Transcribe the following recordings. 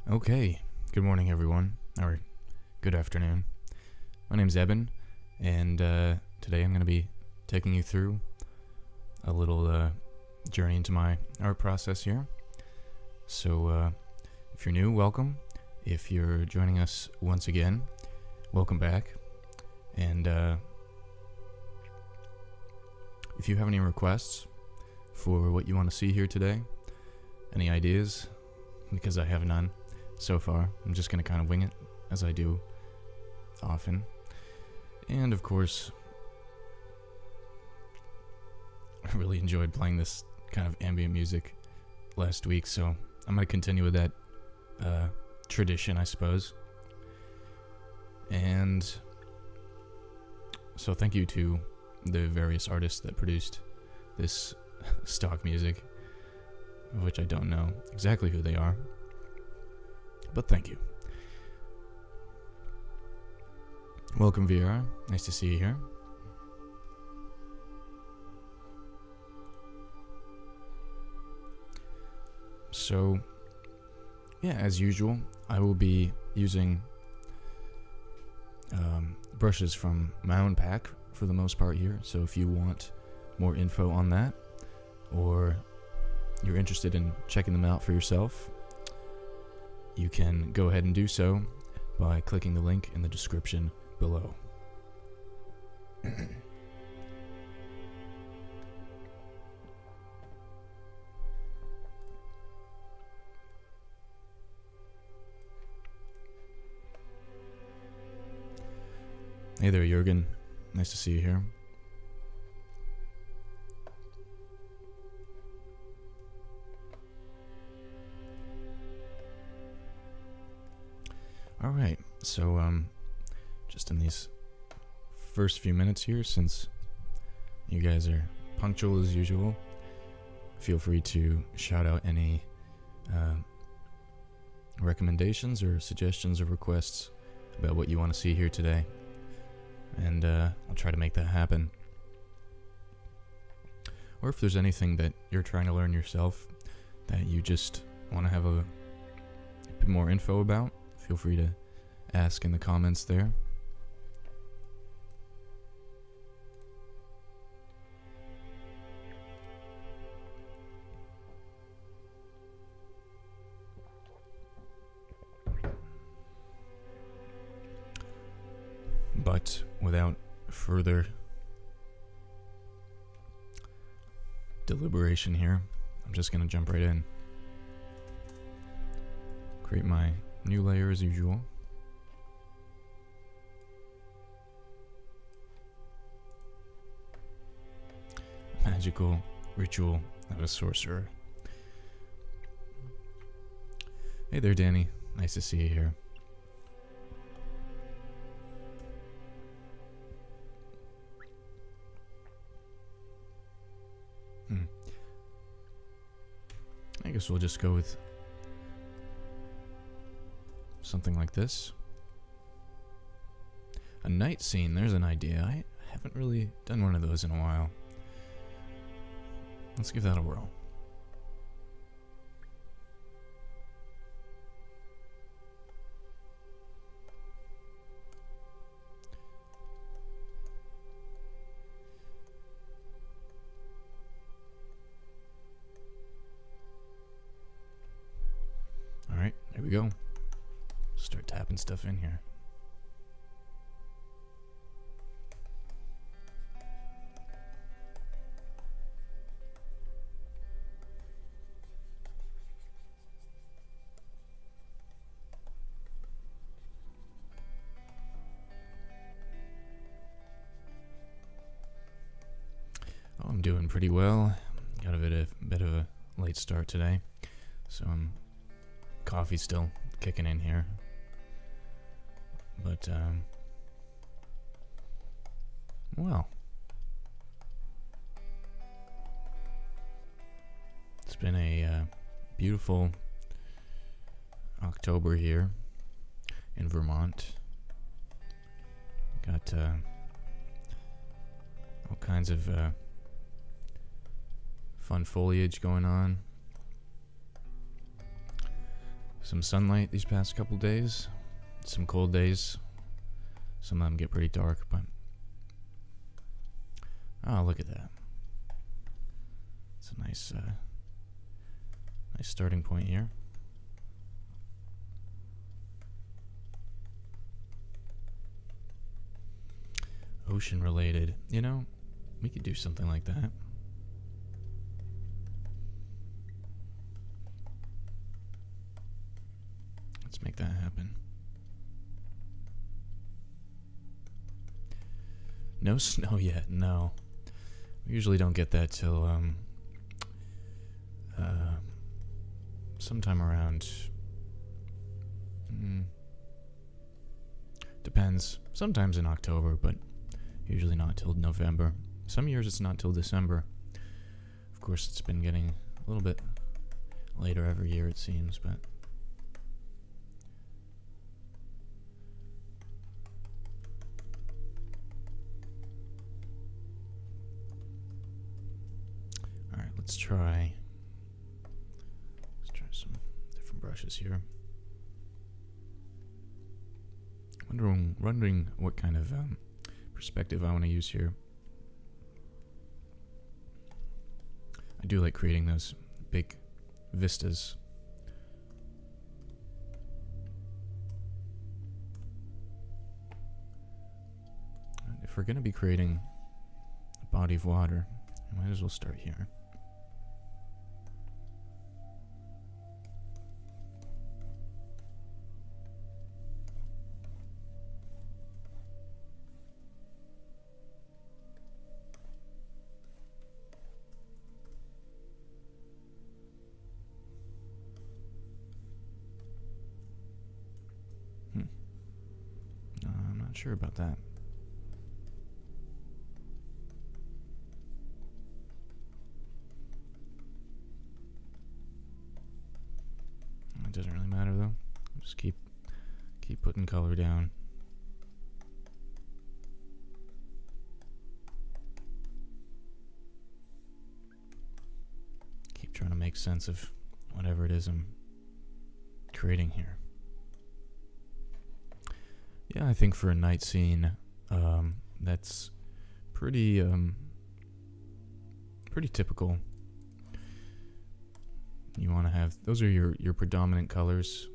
Okay, good morning everyone, or good afternoon. My name's Eben, and today I'm going to be taking you through a little journey into my art process here. So if you're new, welcome. If you're joining us once again, welcome back. And if you have any requests for what you want to see here today, any ideas, because I have none so far, I'm just going to kind of wing it, as I do often. And of course, I really enjoyed playing this kind of ambient music last week, so I'm going to continue with that tradition, I suppose. And so thank you to the various artists that produced this stock music, of which I don't know exactly who they are, but thank you. Welcome, VR. Nice to see you here. So, yeah, as usual, I will be using brushes from my own pack for the most part here. So if you want more info on that, or you're interested in checking them out for yourself, you can go ahead and do so by clicking the link in the description below. Hey there, Jurgen. Nice to see you here. Alright, so just in these first few minutes here, since you guys are punctual as usual, feel free to shout out any recommendations or suggestions or requests about what you want to see here today, and I'll try to make that happen. Or if there's anything that you're trying to learn yourself that you just want to have a bit more info about, feel free to ask in the comments there. But without further deliberation here, I'm just going to jump right in. Create my new layer as usual. Magical ritual of a sorcerer. Hey there, Danny. Nice to see you here. I guess we'll just go with something like this. A night scene, there's an idea. I haven't really done one of those in a while. Let's give that a whirl. Alright, there we go. Start tapping stuff in here. Oh, I'm doing pretty well. Got a bit of a late start today, so coffee's still kicking in here. But well, it's been a beautiful October here in Vermont. Got all kinds of fun foliage going on. some sunlight these past couple days. Some cold days. Some of them get pretty dark, but oh, look at that. It's a nice nice starting point here. Ocean related. You know, we could do something like that. Let's make that happen. No snow yet, no. We usually don't get that till sometime around depends. Sometimes in October, but usually not till November. Some years it's not till December. Of course, it's been getting a little bit later every year, it seems, but alright, let's try some different brushes here. Wondering what kind of perspective I want to use here. I do like creating those big vistas. And if we're going to be creating a body of water, I might as well start here. I'm not sure about that. It doesn't really matter though. Just keep putting color down. Keep trying to make sense of whatever it is I'm creating here. Yeah, I think for a night scene, that's pretty typical. You want to have, those are your predominant colors.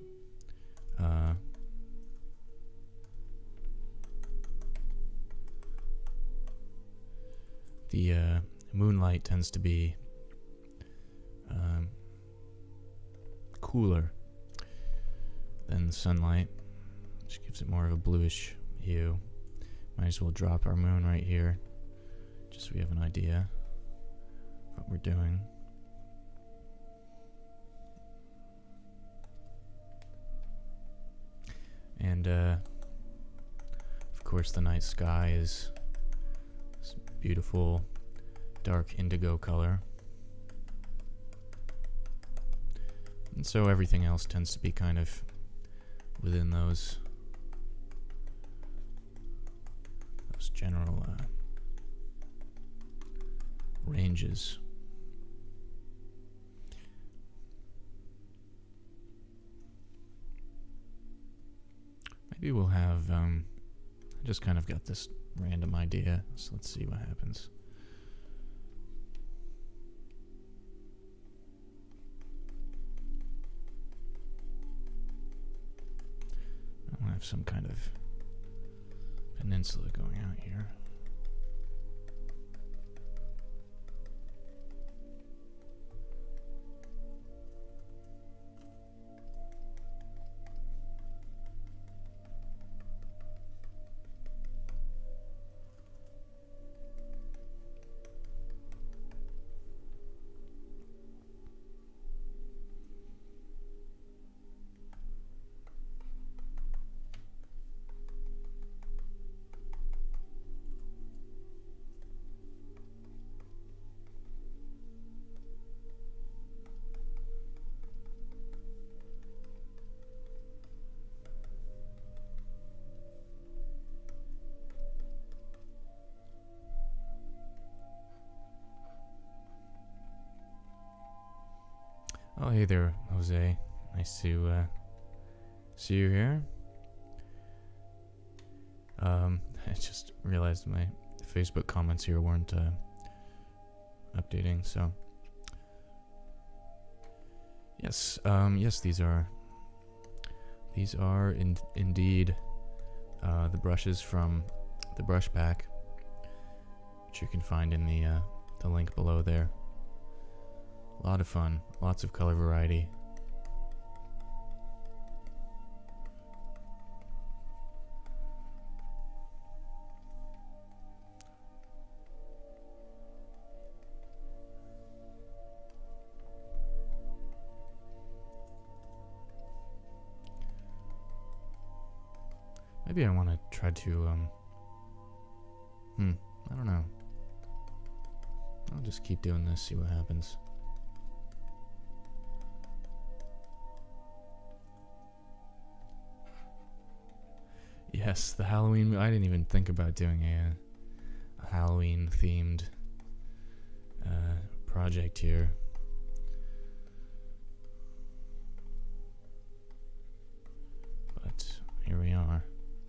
The moonlight tends to be cooler than the sunlight, which gives it more of a bluish hue. Might as well drop our moon right here, just so we have an idea of what we're doing. And of course the night sky is this beautiful dark indigo color. And so everything else tends to be kind of within those general ranges. Maybe we'll have, I just kind of got this random idea, so let's see what happens. I'll have some kind of peninsula going out here. Oh, hey there, Jose. Nice to see you here. I just realized my Facebook comments here weren't updating, so yes, yes, these are indeed the brushes from the brush pack, which you can find in the link below there. A lot of fun, lots of color variety. Maybe I want to try to, I don't know. I'll just keep doing this, see what happens. Yes, the Halloween, I didn't even think about doing a Halloween themed project here. But here we are.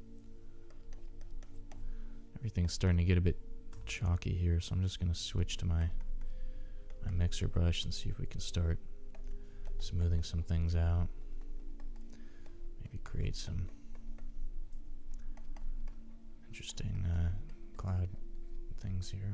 Everything's starting to get a bit chalky here, so I'm just going to switch to my mixer brush and see if we can start smoothing some things out. Maybe create some interesting cloud things here.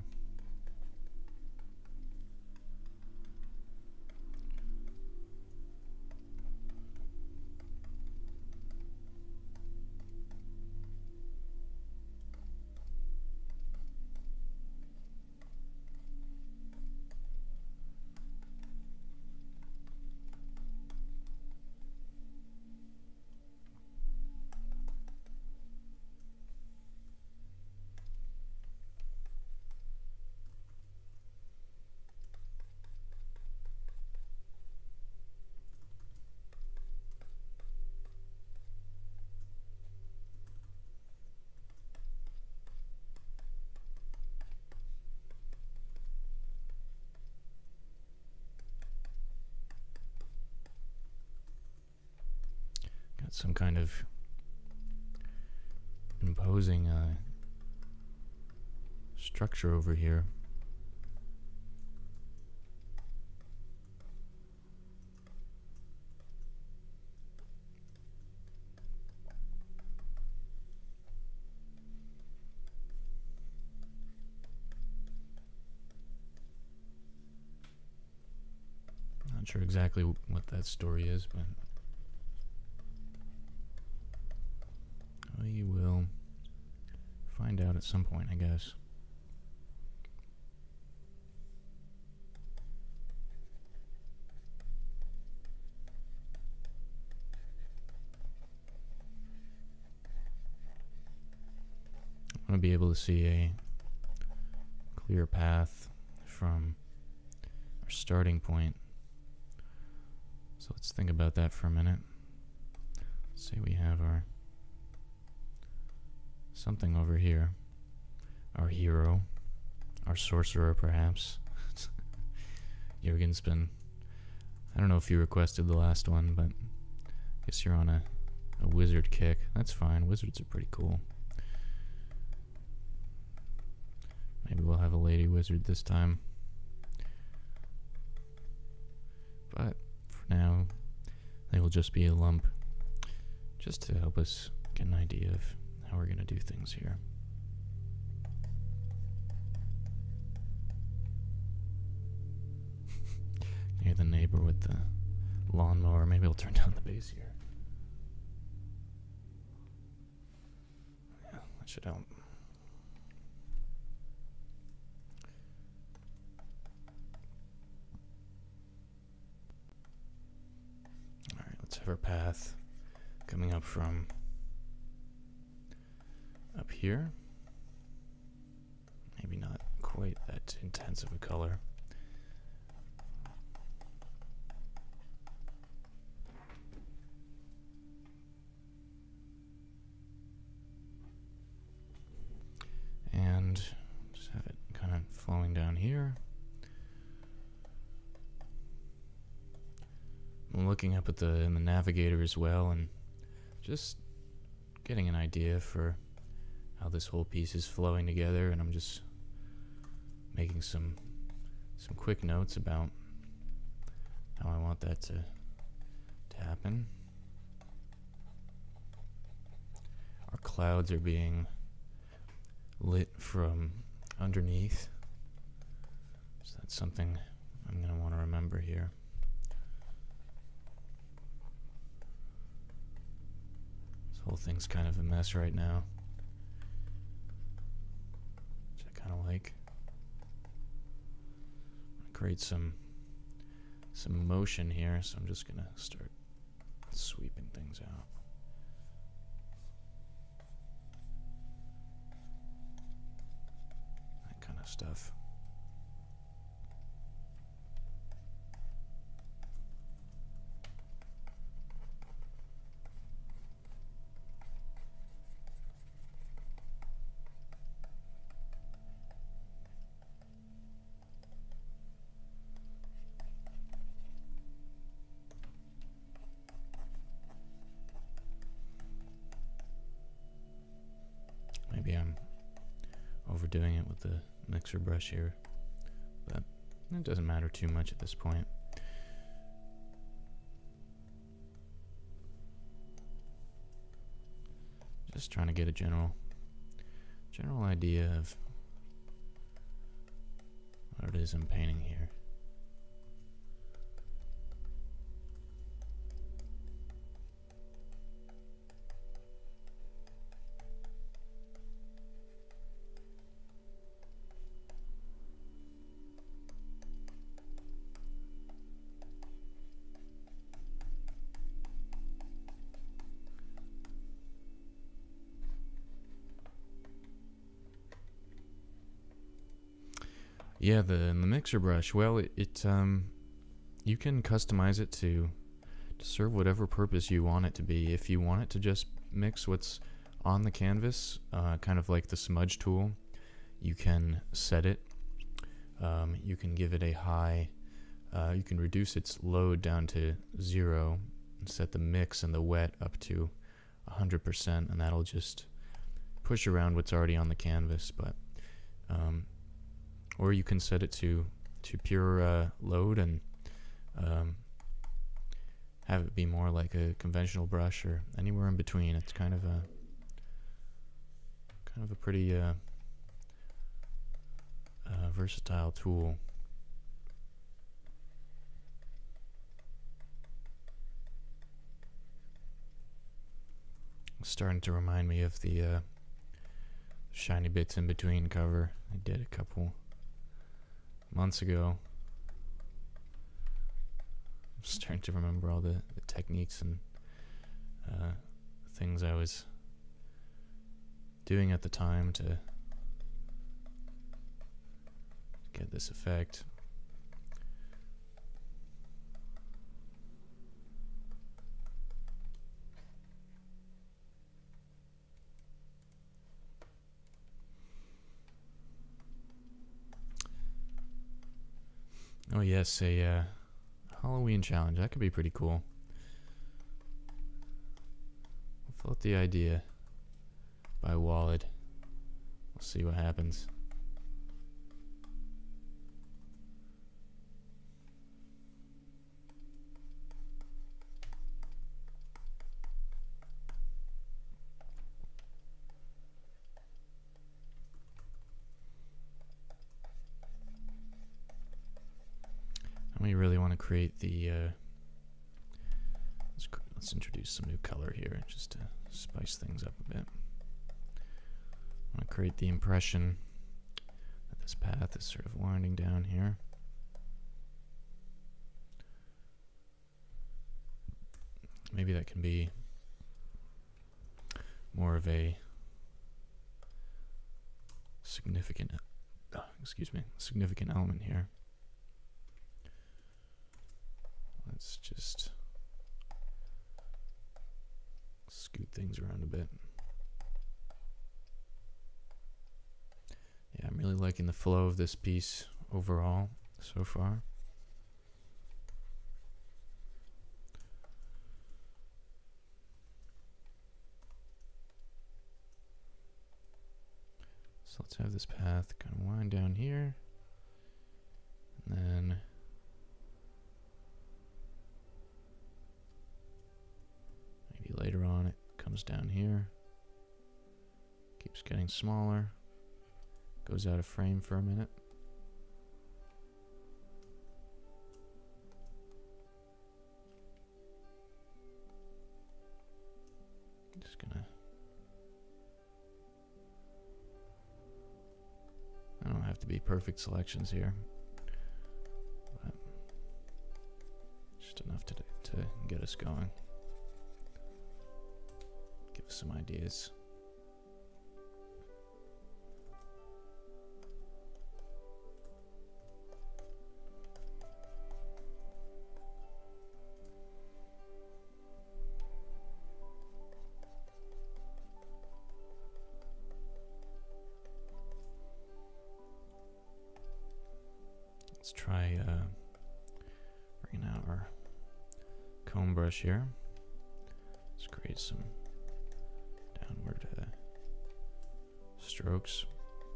Got some kind of imposing structure over here. Not sure exactly what that story is, but we will find out at some point, I guess. I want to be able to see a clear path from our starting point. So let's think about that for a minute. Let's say we have our something over here. Our hero. Our sorcerer, perhaps. Jurgen's been... I don't know if you requested the last one, but I guess you're on a wizard kick. That's fine. Wizards are pretty cool. Maybe we'll have a lady wizard this time. But for now, they will just be a lump. Just to help us get an idea of how we're going to do things here. Near the neighbor with the lawnmower. Maybe I'll turn down the bass here. Yeah, that should help. Alright, let's have our path coming up from up here. Maybe not quite that intense of a color. And just have it kind of flowing down here. I'm looking up at in the navigator as well, and just getting an idea for how this whole piece is flowing together, and I'm just making some quick notes about how I want that to happen. Our clouds are being lit from underneath, so that's something I'm going to want to remember here. This whole thing's kind of a mess right now, which I kind of like. Create some motion here, so I'm just gonna start sweeping things out. That kind of stuff. Maybe I'm overdoing it with the mixer brush here, but it doesn't matter too much at this point. Just trying to get a general idea of what it is I'm painting here. Yeah, the mixer brush. Well, it you can customize it to serve whatever purpose you want it to be. If you want it to just mix what's on the canvas, kind of like the smudge tool, you can set it. You can give it a high. You can reduce its load down to 0 and set the mix and the wet up to 100%, and that'll just push around what's already on the canvas. But or you can set it to pure load and have it be more like a conventional brush, or anywhere in between. It's kind of a pretty versatile tool. It's starting to remind me of the Shiny Bits in Between cover I did a couple months ago. I'm starting to remember all the techniques and things I was doing at the time to get this effect. Oh yes, a Halloween challenge. That could be pretty cool. I'll float the idea by Walled. We'll see what happens. We really want to create the let's introduce some new color here just to spice things up a bit. I want to create the impression that this path is sort of winding down here. Maybe that can be more of a significant element here. Let's just scoot things around a bit. Yeah, I'm really liking the flow of this piece overall so far. So let's have this path kind of wind down here. And then maybe later on it comes down here. Keeps getting smaller. Goes out of frame for a minute. Just gonna... I don't have to be perfect selections here, but just enough to get us going. Give us some ideas. Let's try bringing out our comb brush here. Let's create some downward strokes.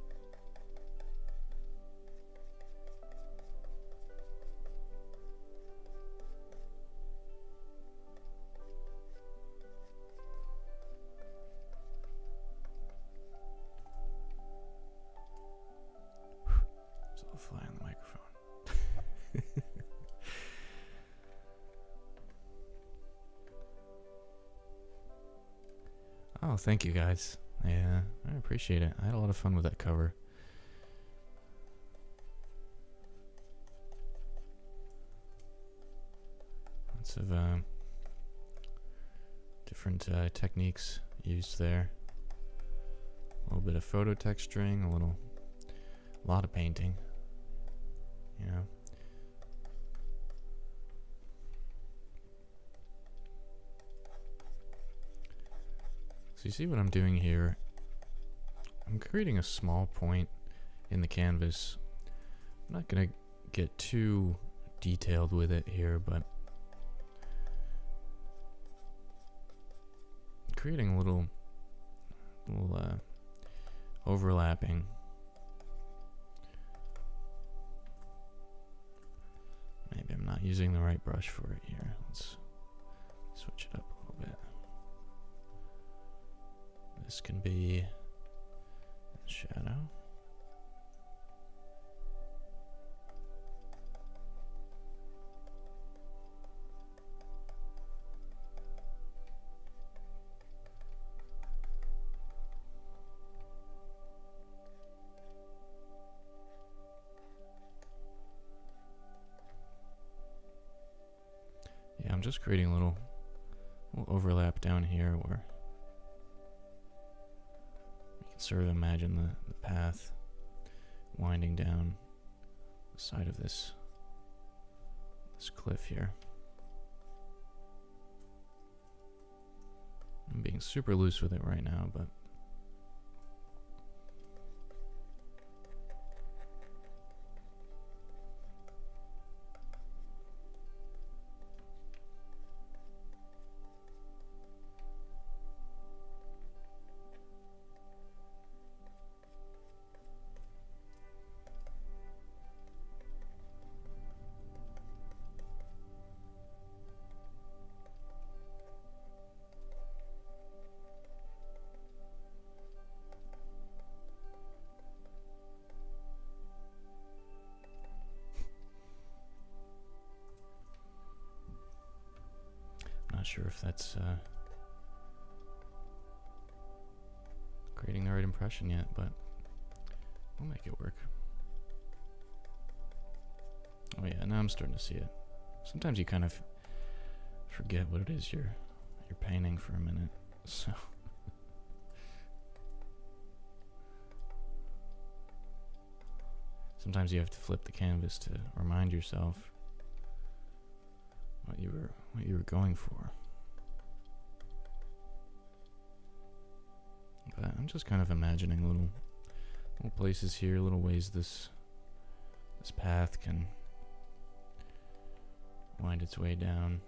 It's all fly on the microphone. Oh, thank you guys. Yeah, I appreciate it. I had a lot of fun with that cover. Lots of different techniques used there. A little bit of photo texturing, a lot of painting. You know. So you see what I'm doing here? I'm creating a small point in the canvas. I'm not gonna get too detailed with it here, but creating a little overlapping. Maybe I'm not using the right brush for it here. Let's switch it up a little bit. This can be shadow. Yeah, I'm just creating a little overlap down here where sort of imagine the path winding down the side of this cliff here. I'm being super loose with it right now, but not sure if that's creating the right impression yet, but we'll make it work. Oh yeah, now I'm starting to see it. Sometimes you kind of forget what it is you're painting for a minute, so sometimes you have to flip the canvas to remind yourself what you were going for. But I'm just kind of imagining little places here, little ways this path can wind its way down.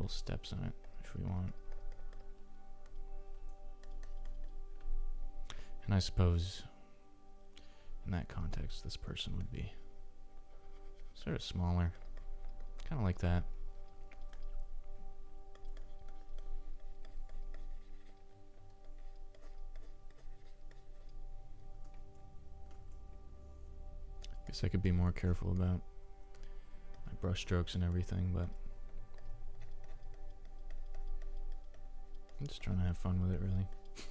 little steps on it if we want. And I suppose in that context, this person would be sort of smaller. Kind of like that. Guess I could be more careful about my brush strokes and everything, but I'm just trying to have fun with it, really.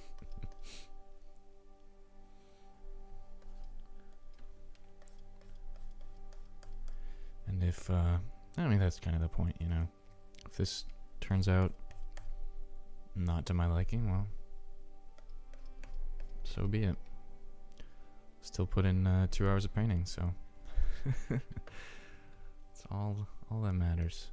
And if, I mean, that's kind of the point, you know. If this turns out not to my liking, well, so be it. Still put in 2 hours of painting, so it's all that matters.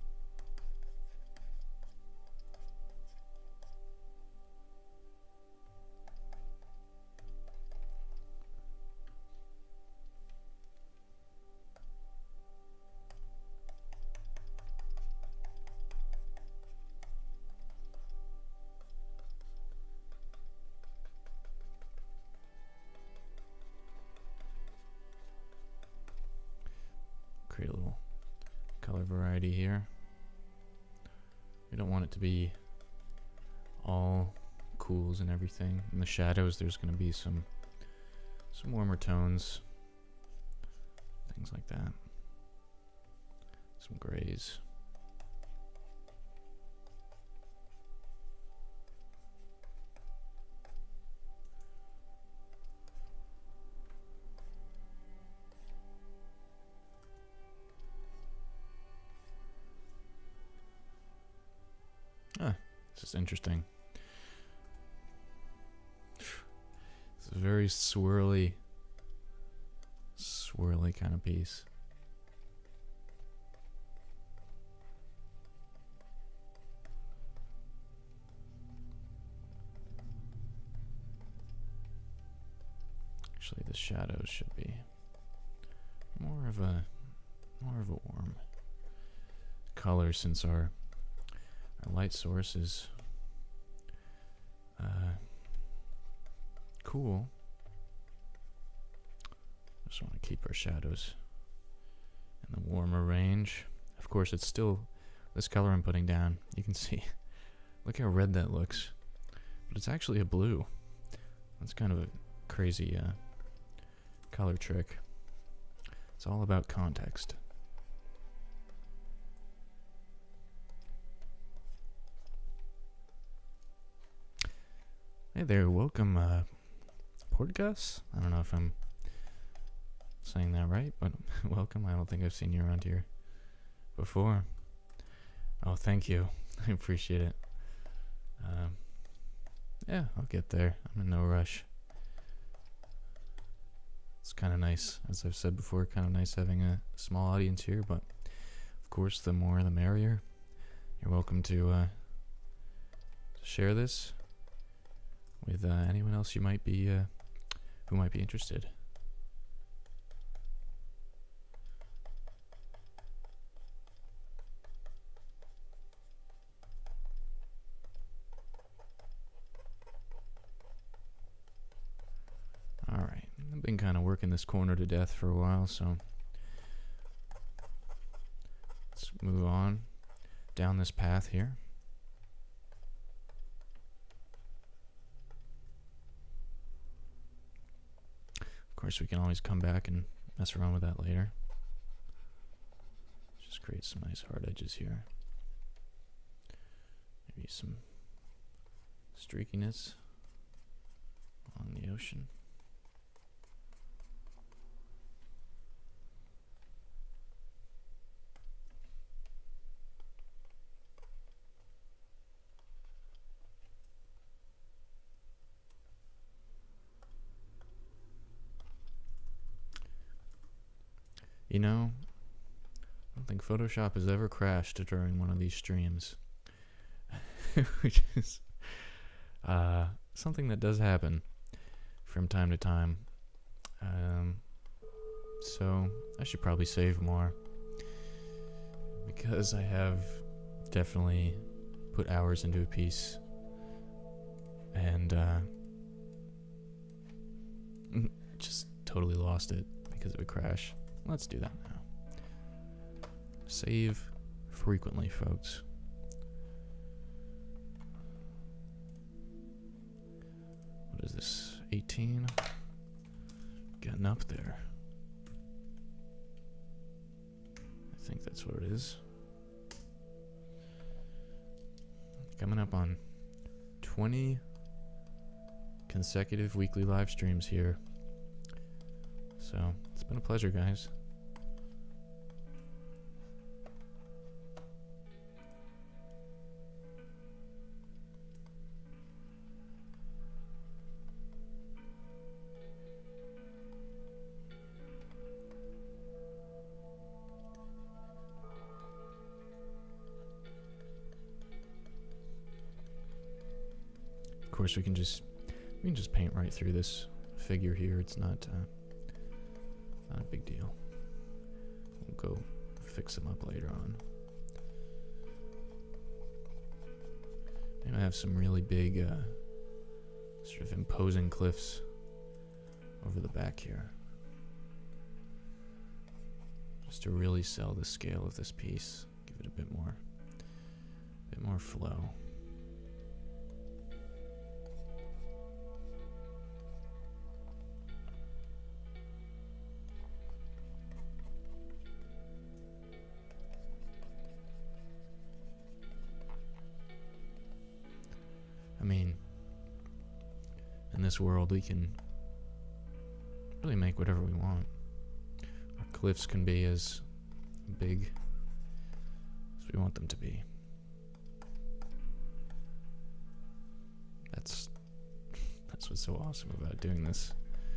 Create a little color variety here. We don't want it to be all cools and everything. In the shadows, there's going to be some warmer tones, things like that. Some grays. This is interesting. It's a very swirly kind of piece. Actually, the shadows should be more of a warm color, since our light source is cool. Just want to keep our shadows in the warmer range. Of course, it's still this color I'm putting down. You can see, look how red that looks, but it's actually a blue. That's kind of a crazy color trick. It's all about context. Hey there, welcome, Portgas? I don't know if I'm saying that right, but welcome. I don't think I've seen you around here before. Oh, thank you. I appreciate it. Yeah, I'll get there. I'm in no rush. It's kind of nice, as I've said before, kind of nice having a small audience here, but of course, the more the merrier. You're welcome to share this with anyone else you might be who might be interested. All right, I've been kind of working this corner to death for a while, so let's move on down this path here. Of course, we can always come back and mess around with that later. Just create some nice hard edges here. Maybe some streakiness along the ocean. You know, I don't think Photoshop has ever crashed during one of these streams, which is something that does happen from time to time. So I should probably save more, because I have definitely put hours into a piece, and just totally lost it because of a crash. Let's do that now. Save frequently, folks. What is this? 18? Getting up there. I think that's what it is. Coming up on 20 consecutive weekly live streams here. So, it's been a pleasure, guys. Of course, we can just paint right through this figure here. It's not a big deal. We'll go fix them up later on. Maybe I have some really big, sort of imposing cliffs over the back here, just to really sell the scale of this piece. Give it a bit more flow. I mean, in this world, we can really make whatever we want. Our cliffs can be as big as we want them to be. That's what's so awesome about doing this.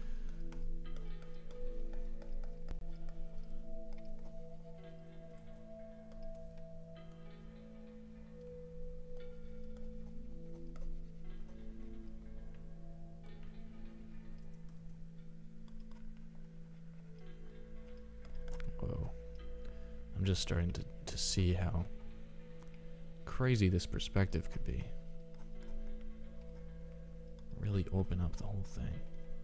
I'm just starting to see how crazy this perspective could be. Really open up the whole thing.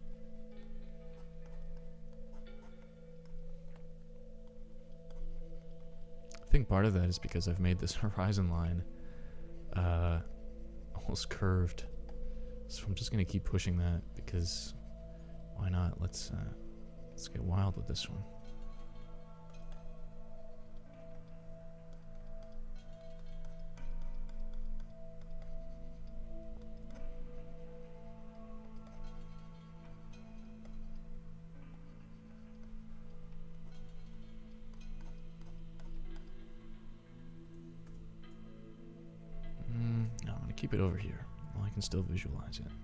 I think part of that is because I've made this horizon line almost curved. So I'm just gonna keep pushing that because why not? Let's get wild with this one. No, I'm gonna keep it over here. Well, I can still visualize it.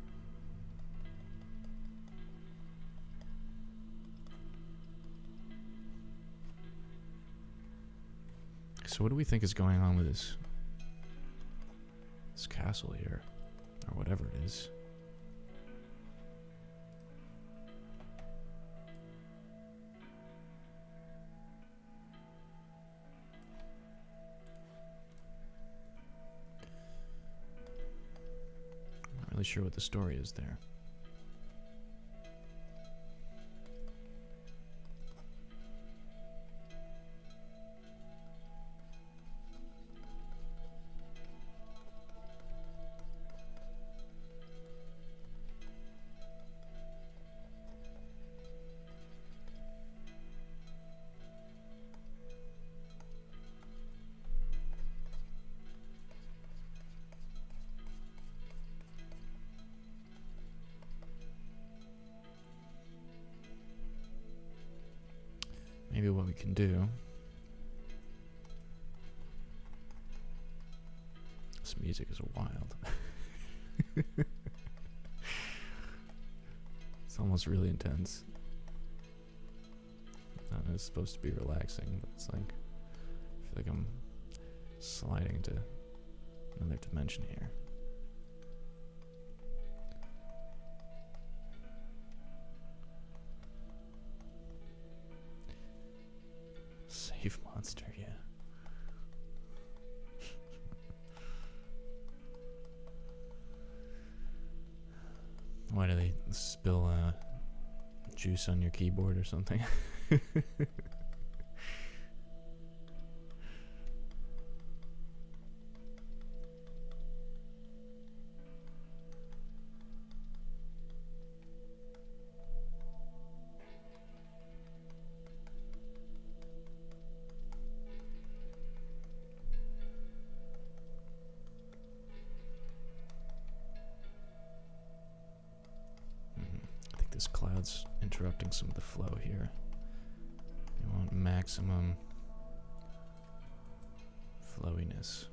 So what do we think is going on with this castle here, or whatever it is? I'm not really sure what the story is there. Maybe what we can do. This music is wild. It's almost really intense. It's supposed to be relaxing, but it's like, I feel like I'm sliding to another dimension here. Save monster, yeah. Why do they spill juice on your keyboard or something? I think this cloud's interrupting some of the flow here. You want maximum flowiness.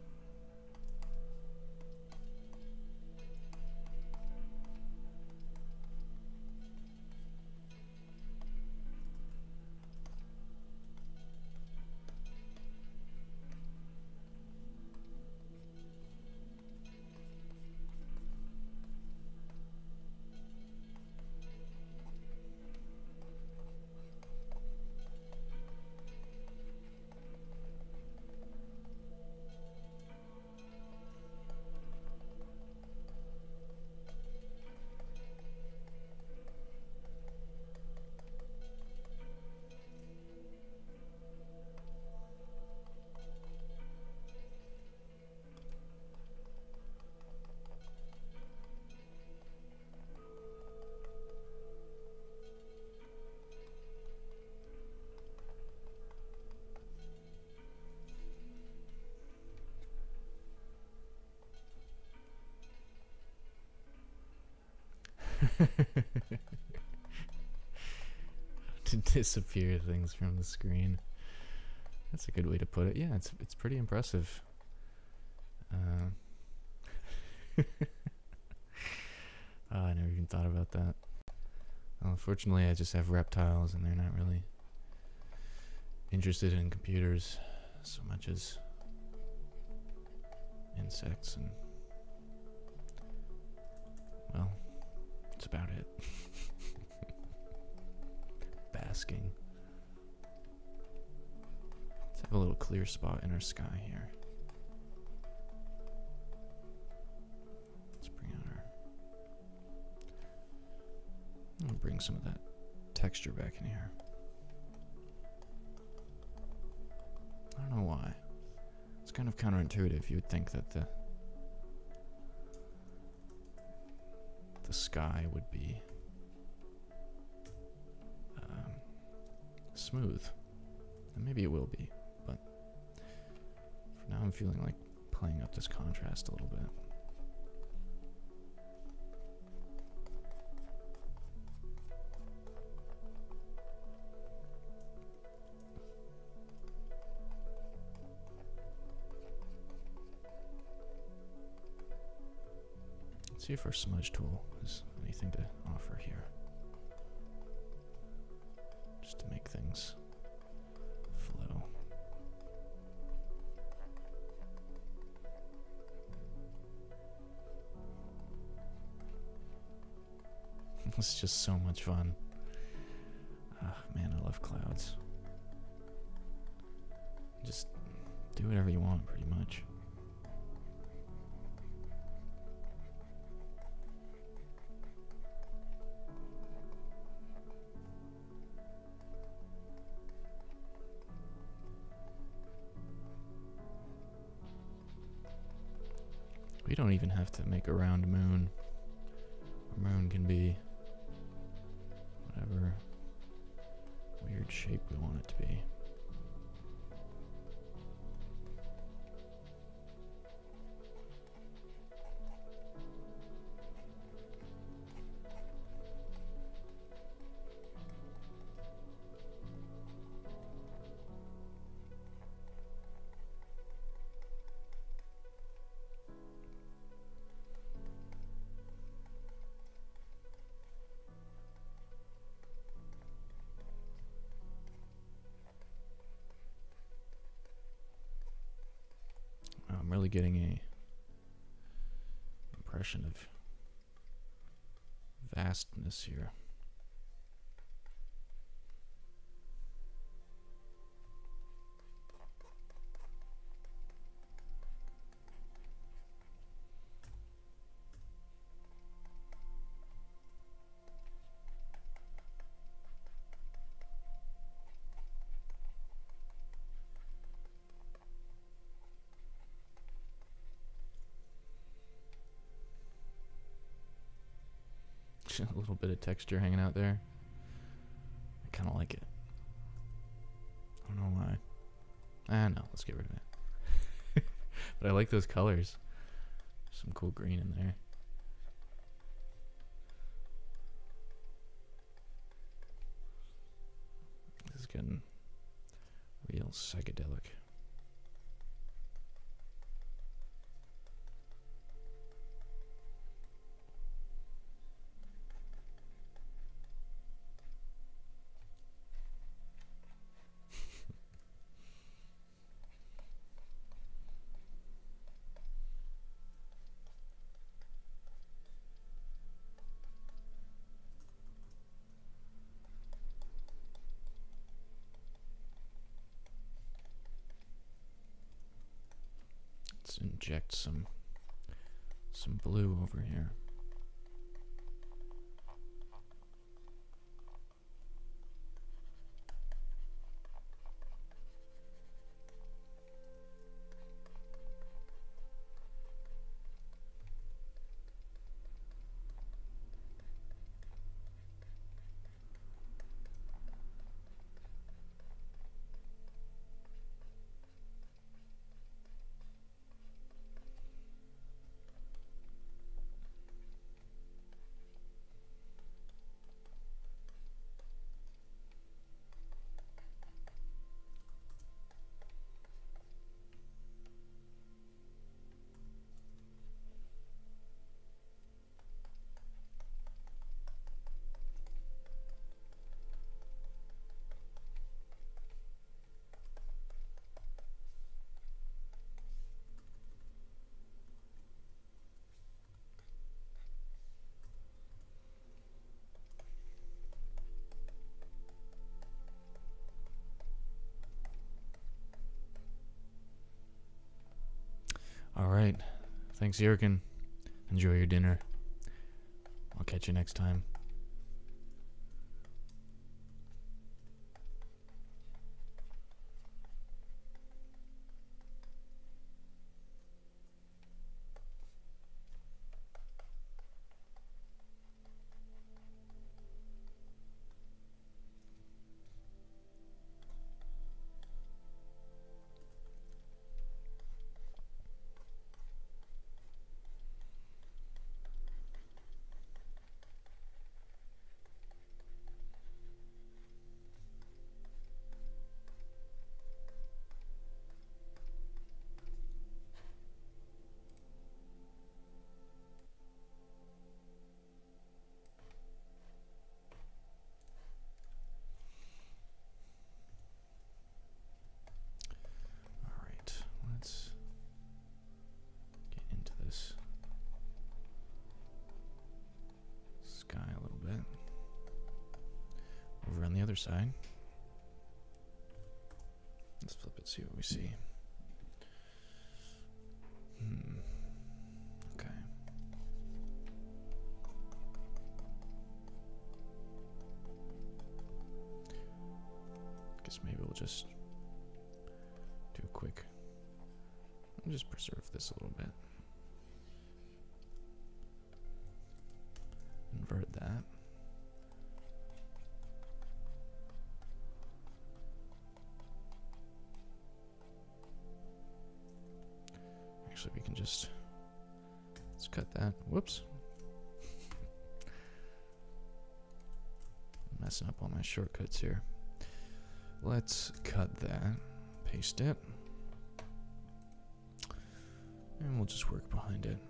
To disappear things from the screen. That's a good way to put it. Yeah, it's pretty impressive. I never even thought about that. Unfortunately, I just have reptiles, and they're not really interested in computers so much as insects, and well, that's about it. Basking. Let's have a little clear spot in our sky here. Let's bring out our... I'm gonna bring some of that texture back in here. I don't know why. It's kind of counterintuitive. You would think that the sky would be smooth, and maybe it will be, but for now I'm feeling like playing up this contrast a little bit. Let's see if our smudge tool has anything to offer here. Just to make things flow. It's just so much fun. Ah, man, I love clouds. Just do whatever you want, pretty much. We don't even have to make a round moon. A moon can be whatever weird shape we want it to be. I'm really getting a impression of vastness here. A little bit of texture hanging out there. I kind of like it. I don't know why. No, let's get rid of it. But I like those colors. Some cool green in there. This is getting real psychedelic. Let's inject some blue over here. Alright. Thanks, Jurgen. Enjoy your dinner. I'll catch you next time. Let's get into this sky a little bit. Over on the other side. Let's flip it, see what we see. Okay. Guess maybe we'll just do a quick. I'll just preserve this a little bit. Invert that. Actually, we can just, let's cut that. Whoops. I'm messing up all my shortcuts here. Let's cut that, paste it. And we'll just work behind it.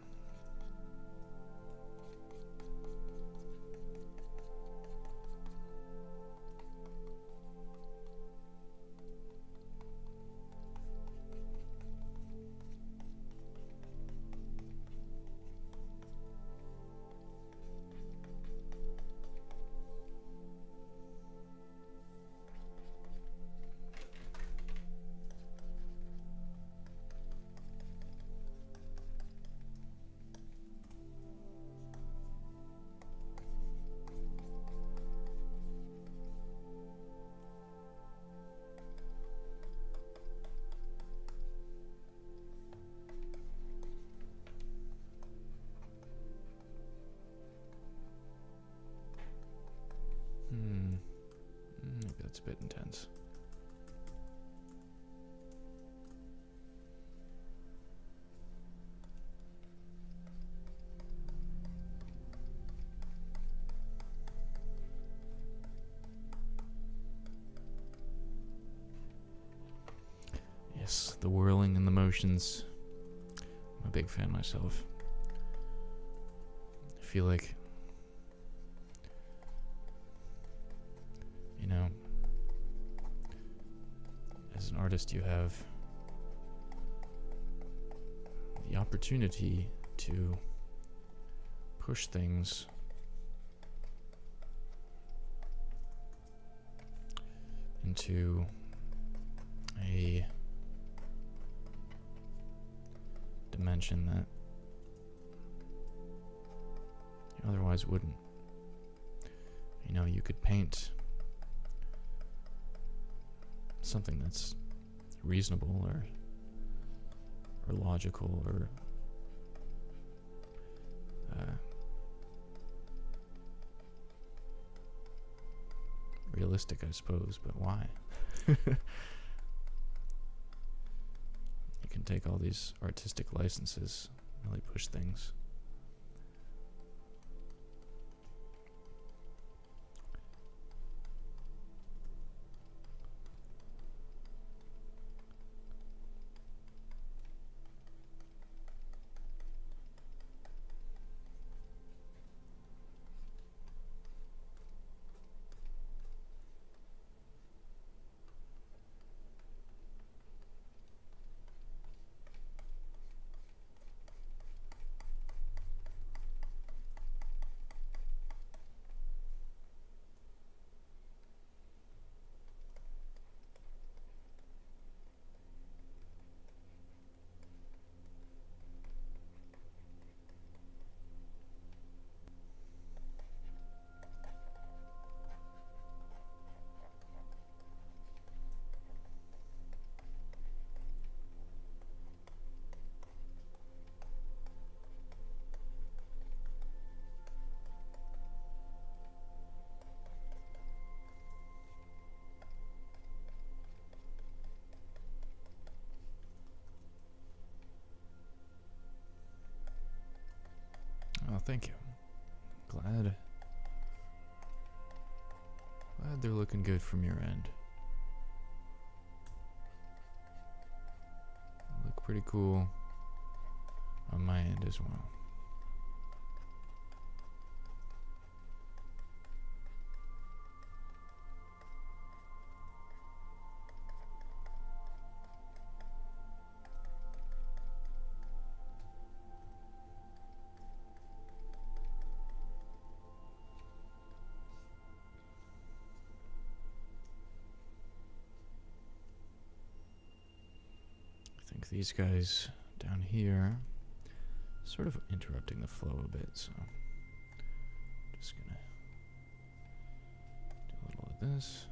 a bit intense. Yes, the whirling and the motions. I'm a big fan myself. I feel like, you know, as an artist, you have the opportunity to push things into a dimension that you otherwise wouldn't. You know, you could paint something that's reasonable or logical or realistic, I suppose, but why? You can take all these artistic licenses, really push things. Oh, thank you. Glad they're looking good from your end. Look pretty cool on my end as well. I think these guys down here sort of interrupting the flow a bit, so just gonna do a little of this.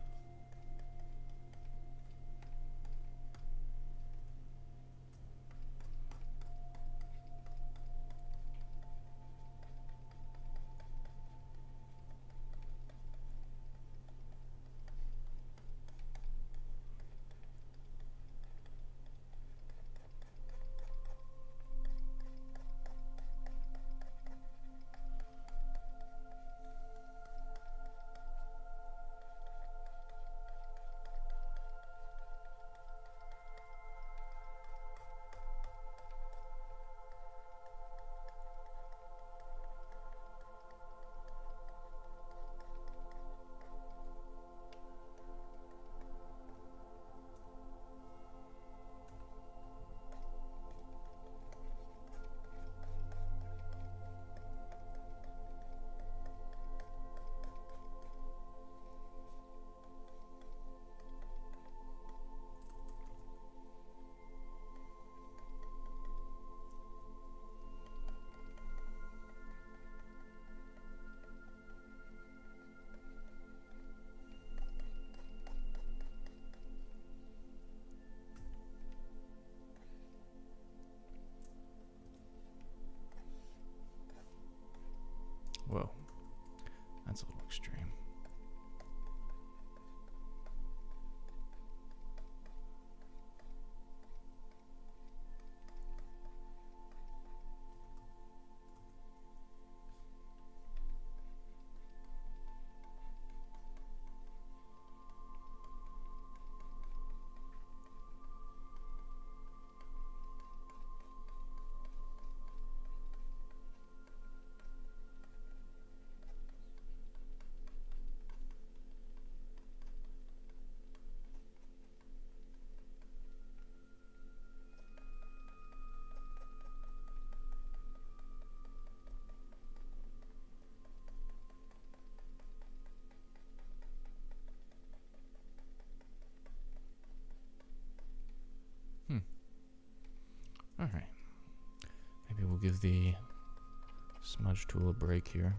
Alright. Maybe we'll give the smudge tool a break here.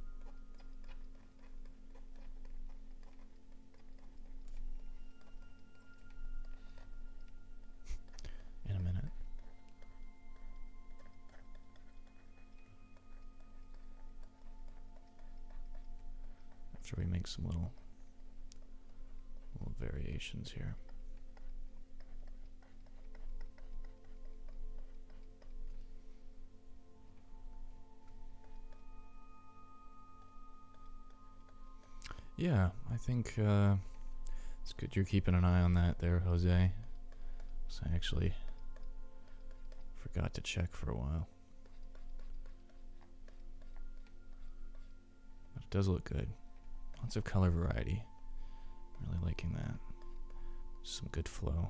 In a minute. After we make some little variations here. Yeah, I think it's good you're keeping an eye on that there, Jose. So I actually forgot to check for a while. But it does look good. Lots of color variety. Really liking that. Some good flow.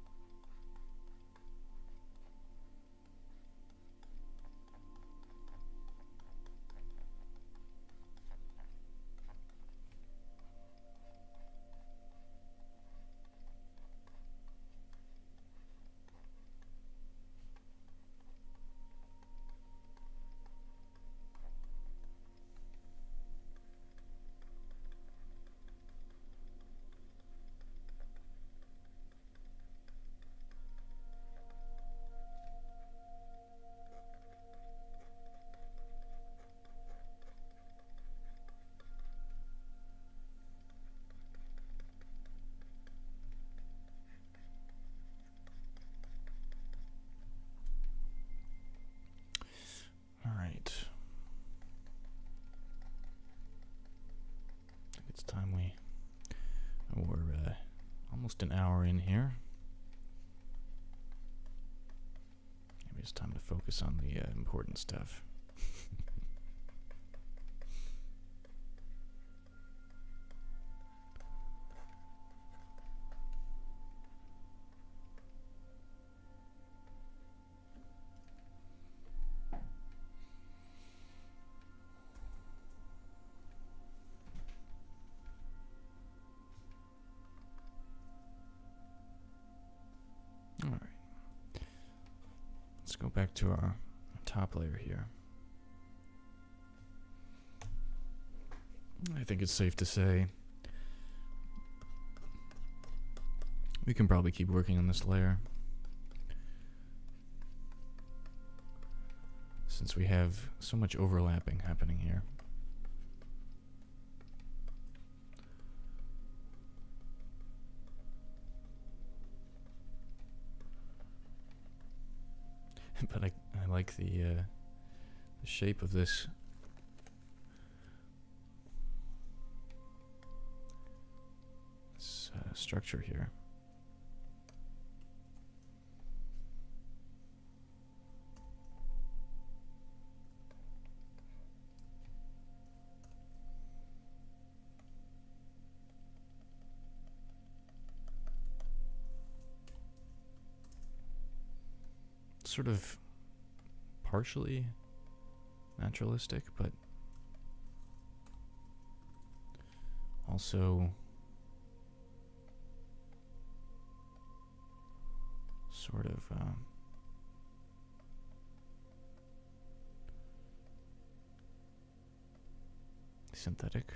It's time we're almost an hour in here. Maybe it's time to focus on the important stuff. Alright. Let's go back to our top layer here. I think it's safe to say we can probably keep working on this layer, since we have so much overlapping happening here. But I like the shape of this structure here. Sort of partially naturalistic, but also sort of synthetic.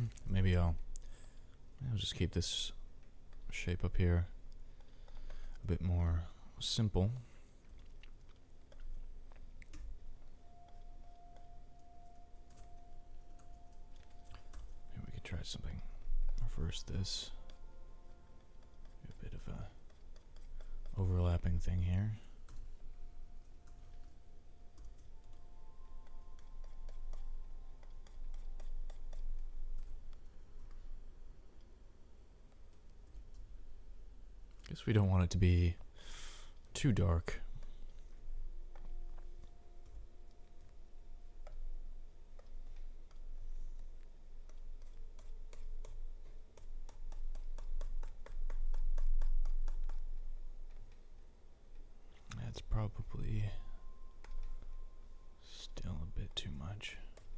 Maybe I'll just keep this shape up here a bit more simple. Maybe we could try something. Reverse this. A bit of a overlapping thing here. Guess we don't want it to be too dark. That's probably still a bit too much.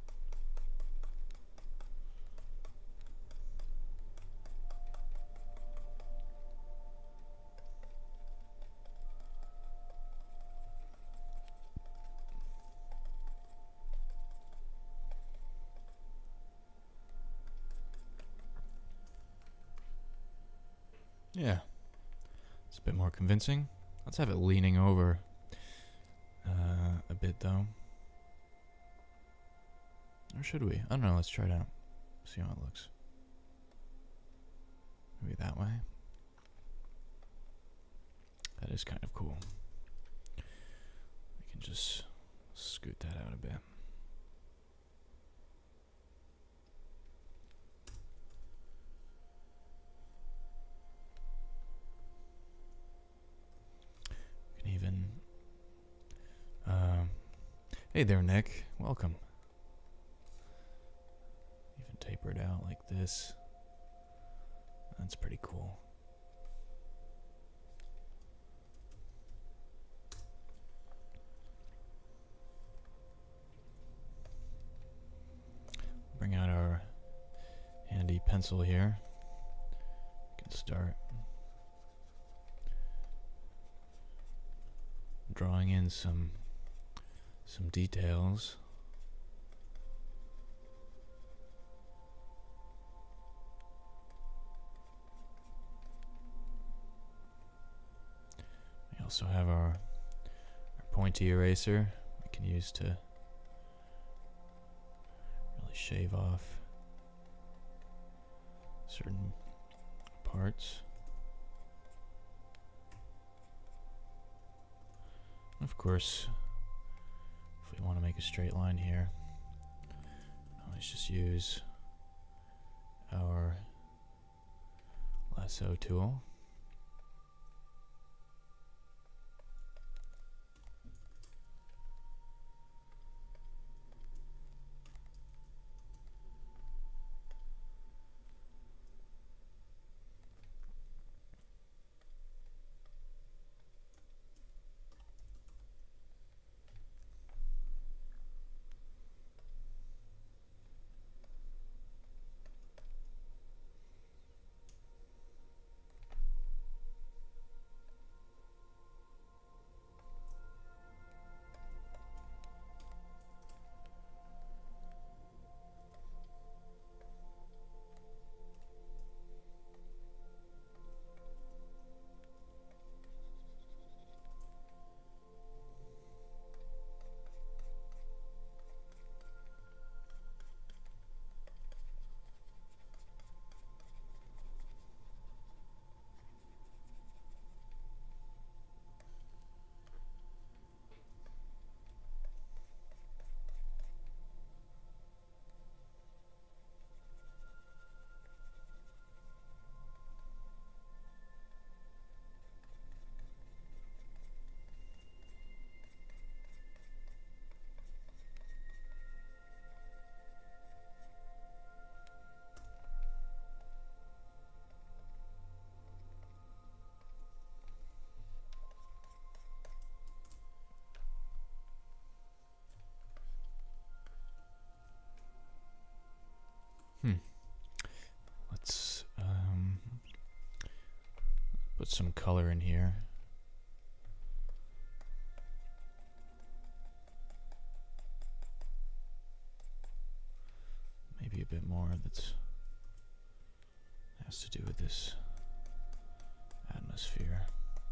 Yeah, it's a bit more convincing. Let's have it leaning over a bit though. Or should we? I don't know, let's try it out. See how it looks. Maybe that way. That is kind of cool. We can just scoot that out a bit. We can even hey there, Nick. Welcome. Even taper it out like this. That's pretty cool. Bring out our handy pencil here. We can start drawing in some details. We also have our pointy eraser we can use to really shave off certain parts. Of course, if we want to make a straight line here, let's just use our lasso tool. Let's put some color in here. Maybe a bit more. That's has to do with this atmosphere.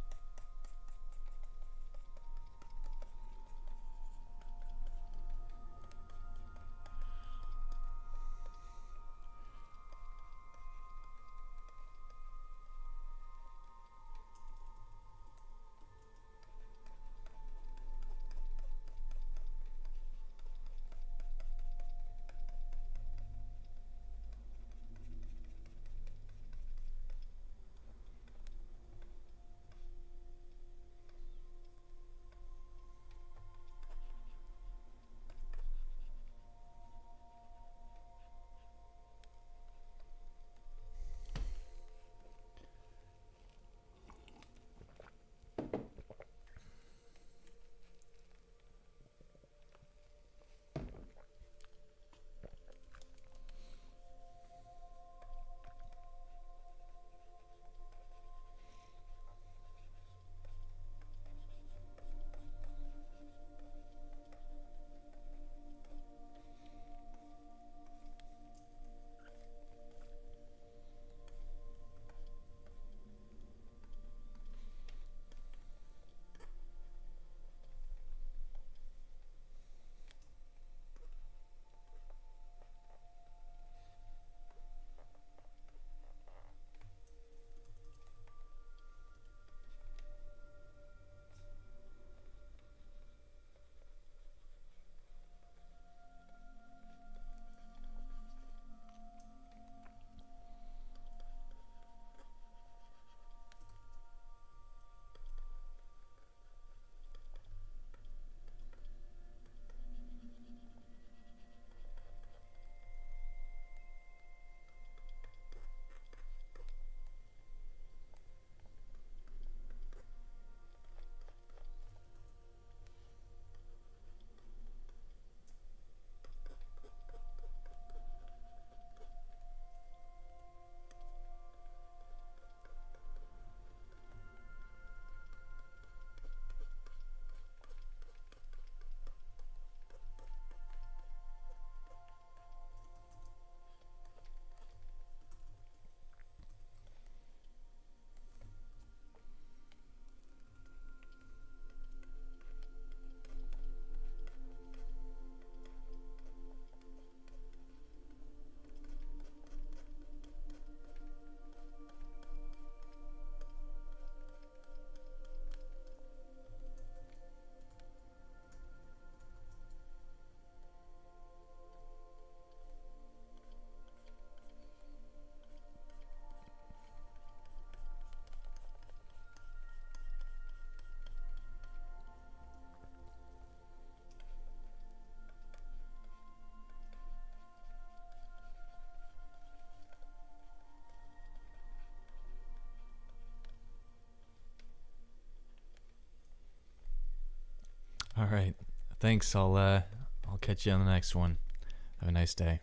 All right. Thanks. I'll catch you on the next one. Have a nice day.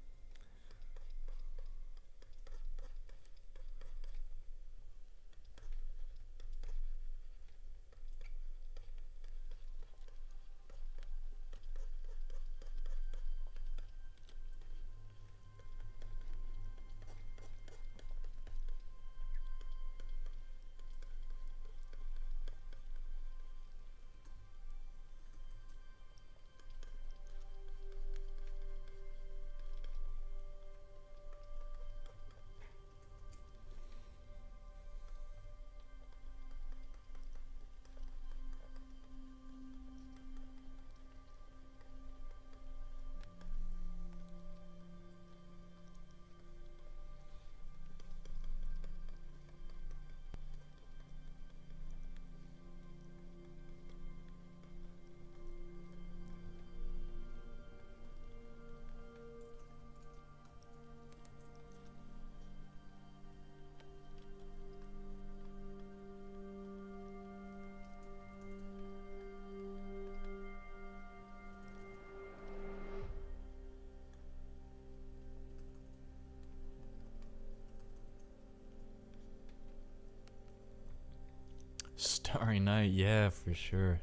Starry Night, yeah, for sure.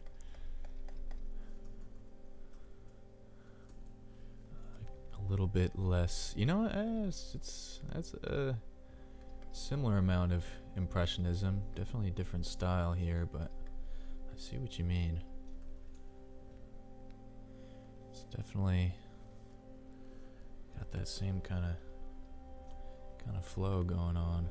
A little bit less, you know. That's Similar amount of impressionism, definitely a different style here, but I see what you mean. It's definitely got that same kind of flow going on.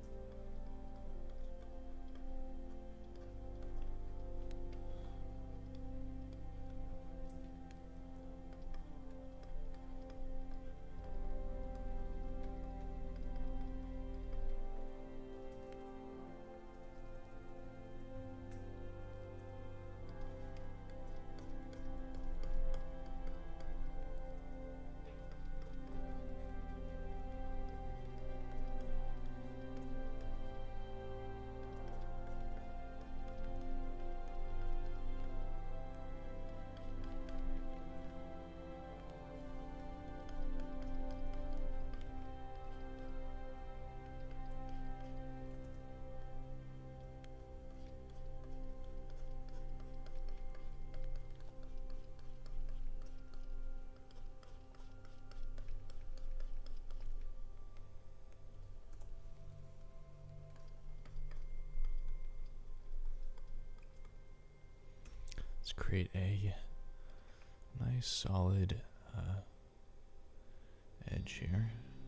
Let's create a nice solid edge here.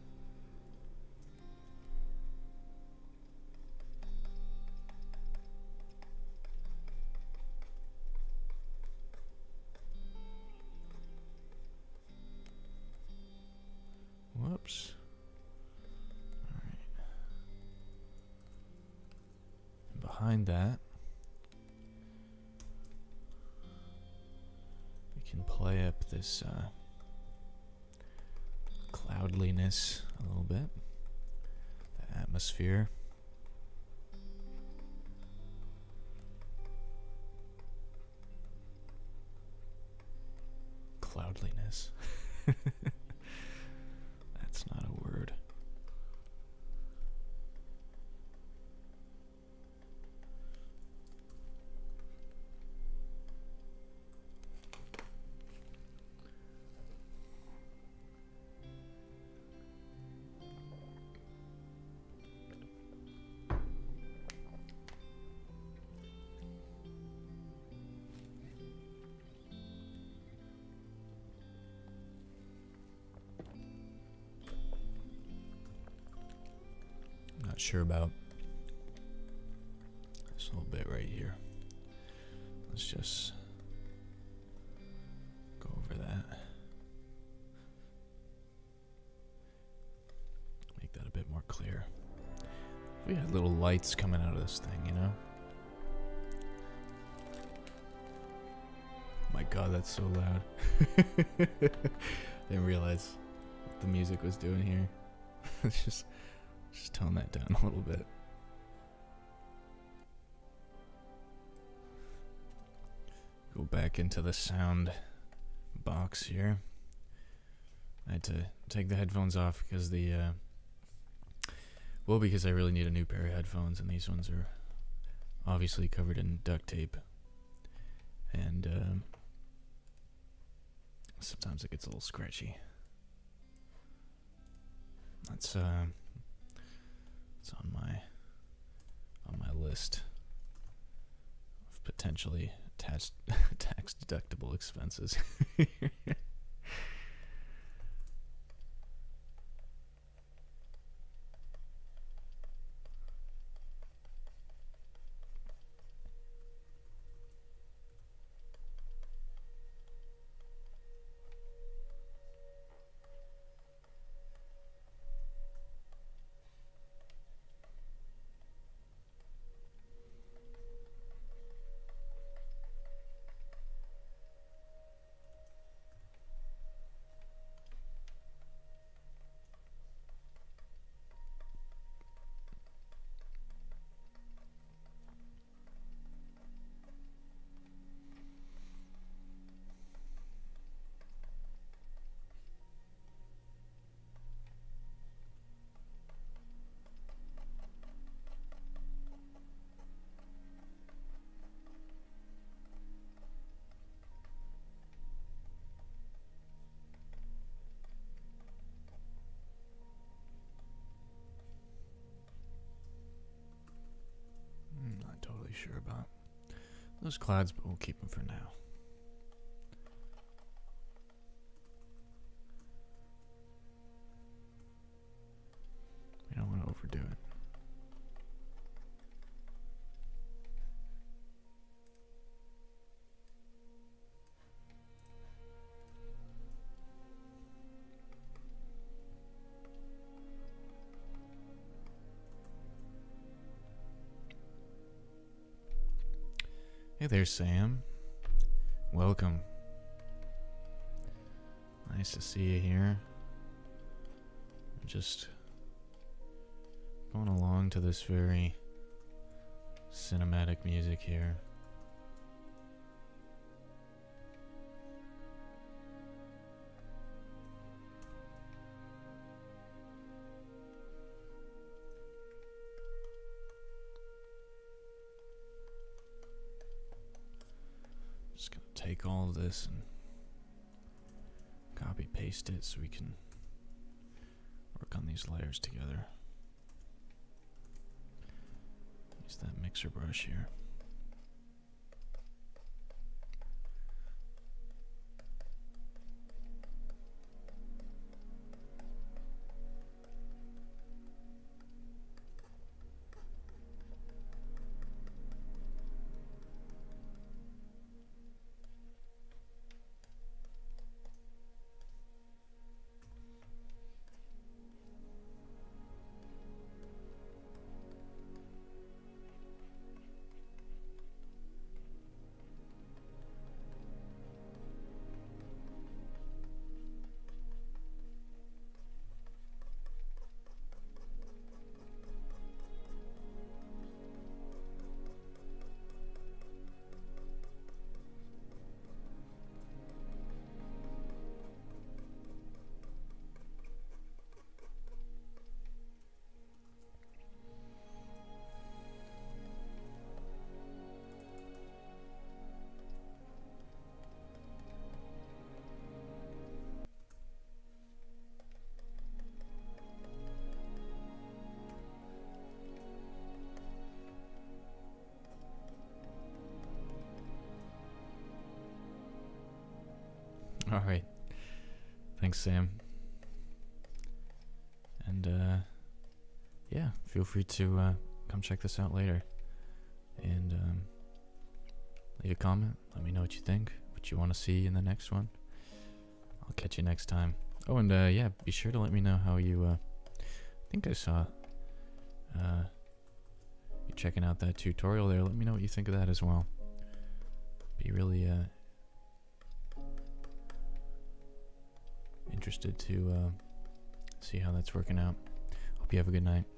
Whoops. Alright. And behind that, we can play up this cloudliness a little bit, the atmosphere. Cloudliness. That's not a word. Not sure about this little bit right here. Let's just go over that. Make that a bit more clear. We had little lights coming out of this thing, you know? My god, that's so loud. Didn't realize what the music was doing here. Let's just tone that down a little bit. Go back into the sound box here. I had to take the headphones off because because I really need a new pair of headphones, and these ones are obviously covered in duct tape. And sometimes it gets a little scratchy. That's it's on my list of potentially tax deductible expenses. too sure about those clouds, but we'll keep them for now. We don't want to overdo it. Hey there, Sam. Welcome. Nice to see you here. Just going along to this very cinematic music here. Just gonna take all of this and copy paste it so we can work on these layers together. Use that mixer brush here. Alright. Thanks, Sam. And, yeah, feel free to come check this out later. And, leave a comment. Let me know what you think, what you want to see in the next one. I'll catch you next time. Oh, and, yeah, be sure to let me know how you, I think I saw, you checking out that tutorial there. Let me know what you think of that as well. Be really, interested to see how that's working out. Hope you have a good night.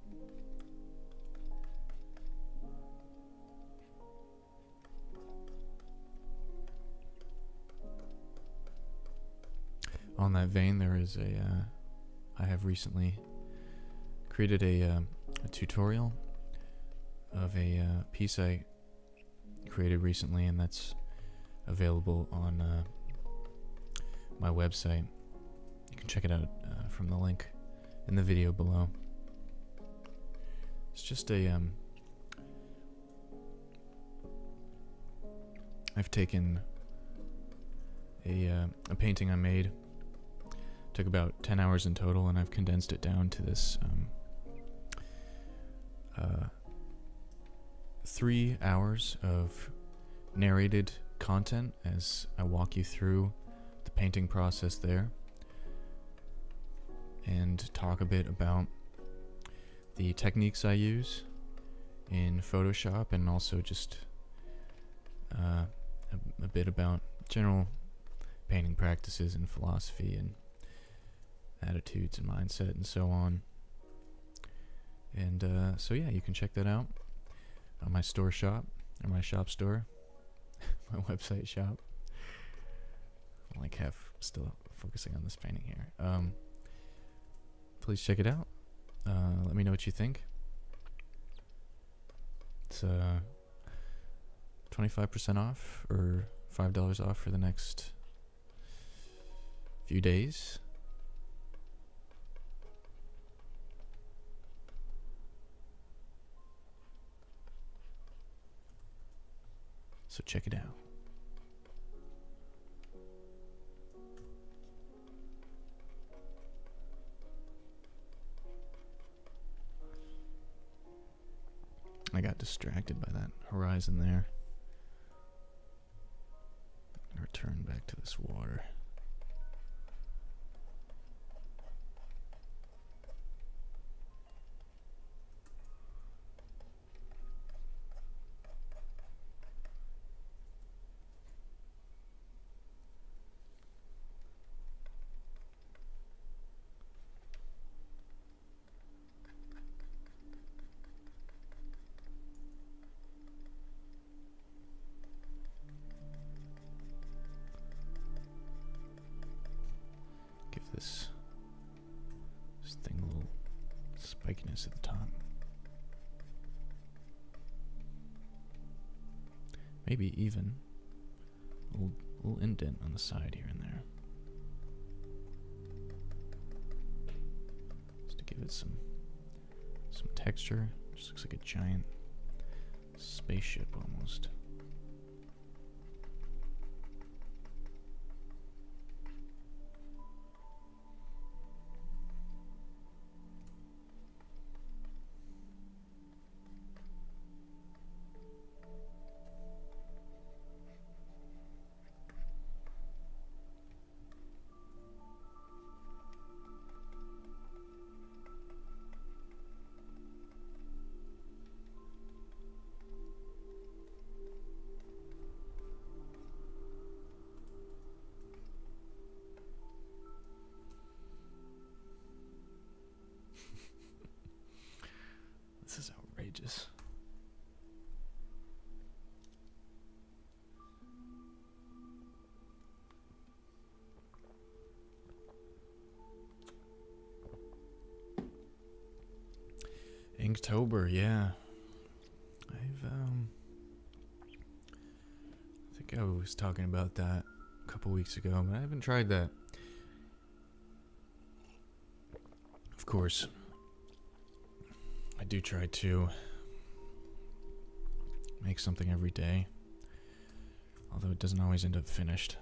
On that vein, there is I have recently created a tutorial of a piece I created recently, and that's available on my website. You can check it out from the link in the video below. It's just a I've taken a painting I made. Took about 10 hours in total, and I've condensed it down to this 3 hours of narrated content as I walk you through the painting process there, and talk a bit about the techniques I use in Photoshop, and also just a bit about general painting practices and philosophy and attitudes and mindset and so on. And so yeah, you can check that out on my store shop, or my shop store, my website shop. I'm like half still focusing on this painting here. Please check it out. Let me know what you think. It's 25% off, or $5 off for the next few days. So check it out. I got distracted by that horizon there. Return back to this water. Give this thing a little spikiness at the top. Maybe even a little indent on the side here and there. Just to give it some texture. Just looks like a giant spaceship almost. This is outrageous. Inktober, yeah. I think I was talking about that a couple weeks ago, but I haven't tried that. Of course, I do try to make something every day, although it doesn't always end up finished.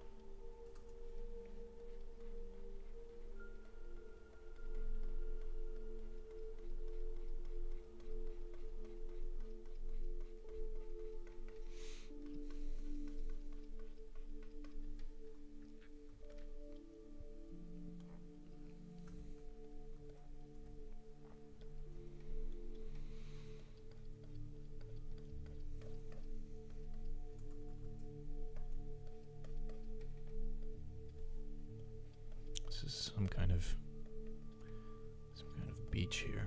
This is some kind of beach here.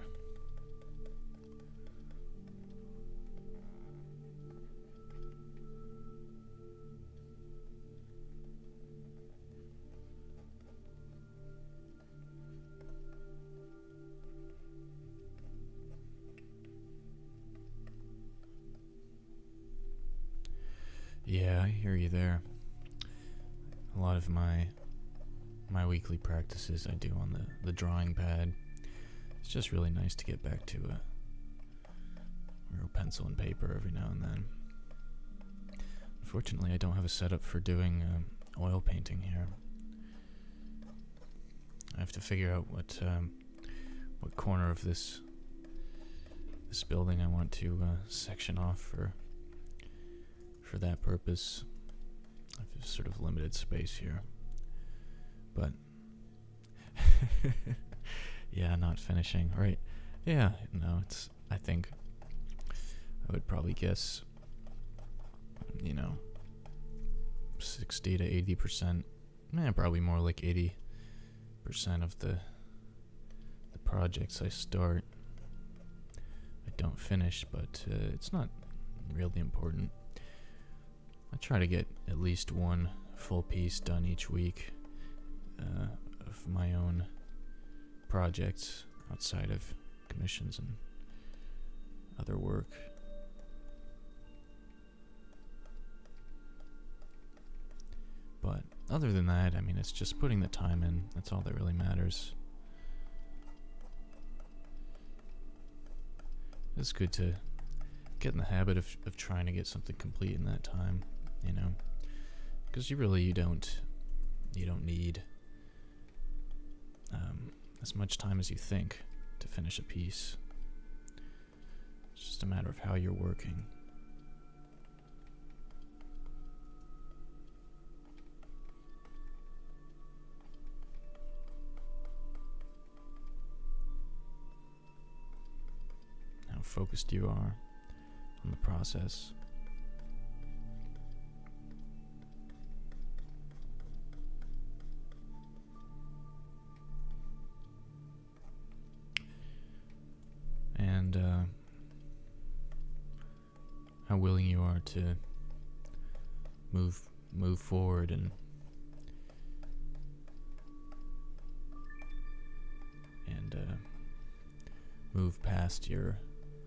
Yeah, I hear you there. A lot of my weekly practices I do on the drawing pad. It's just really nice to get back to a real pencil and paper every now and then. Unfortunately, I don't have a setup for doing oil painting here. I have to figure out what corner of this building I want to section off for that purpose. I have sort of limited space here. But yeah, not finishing. Right. Yeah, no, I think I would probably guess, 60 to 80%. Probably more like 80% of the projects I start I don't finish, but it's not really important. I try to get at least one full piece done each week of my own projects outside of commissions and other work. But other than that, I mean, it's just putting the time in. That's all that really matters. It's good to get in the habit of trying to get something complete in that time, you know, because you don't need as much time as you think to finish a piece. It's just a matter of how you're working. How focused you are on the process. And how willing you are to move forward and move past your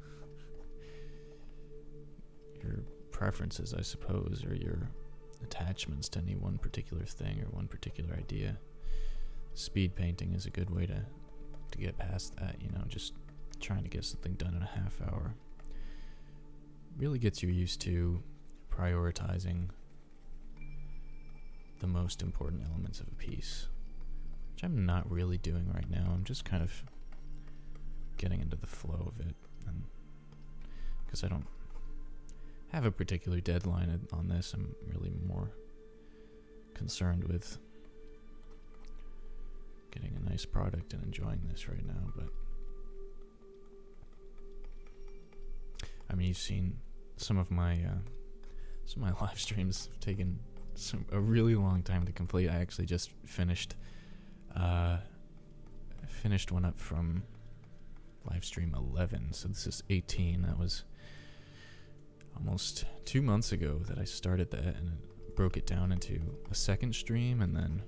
preferences, I suppose, or your attachments to any one particular thing or one particular idea. Speed painting is a good way to get past that, you know, just trying to get something done in a half hour. Really gets you used to prioritizing the most important elements of a piece, which I'm not really doing right now. I'm just kind of getting into the flow of it, and because I don't have a particular deadline on this, I'm really more concerned with getting a nice product and enjoying this right now. But I mean, you've seen some of my live streams have taken a really long time to complete. I actually just finished one up from live stream 11, so this is 18. That was almost 2 months ago that I started that, and it broke it down into a second stream, and then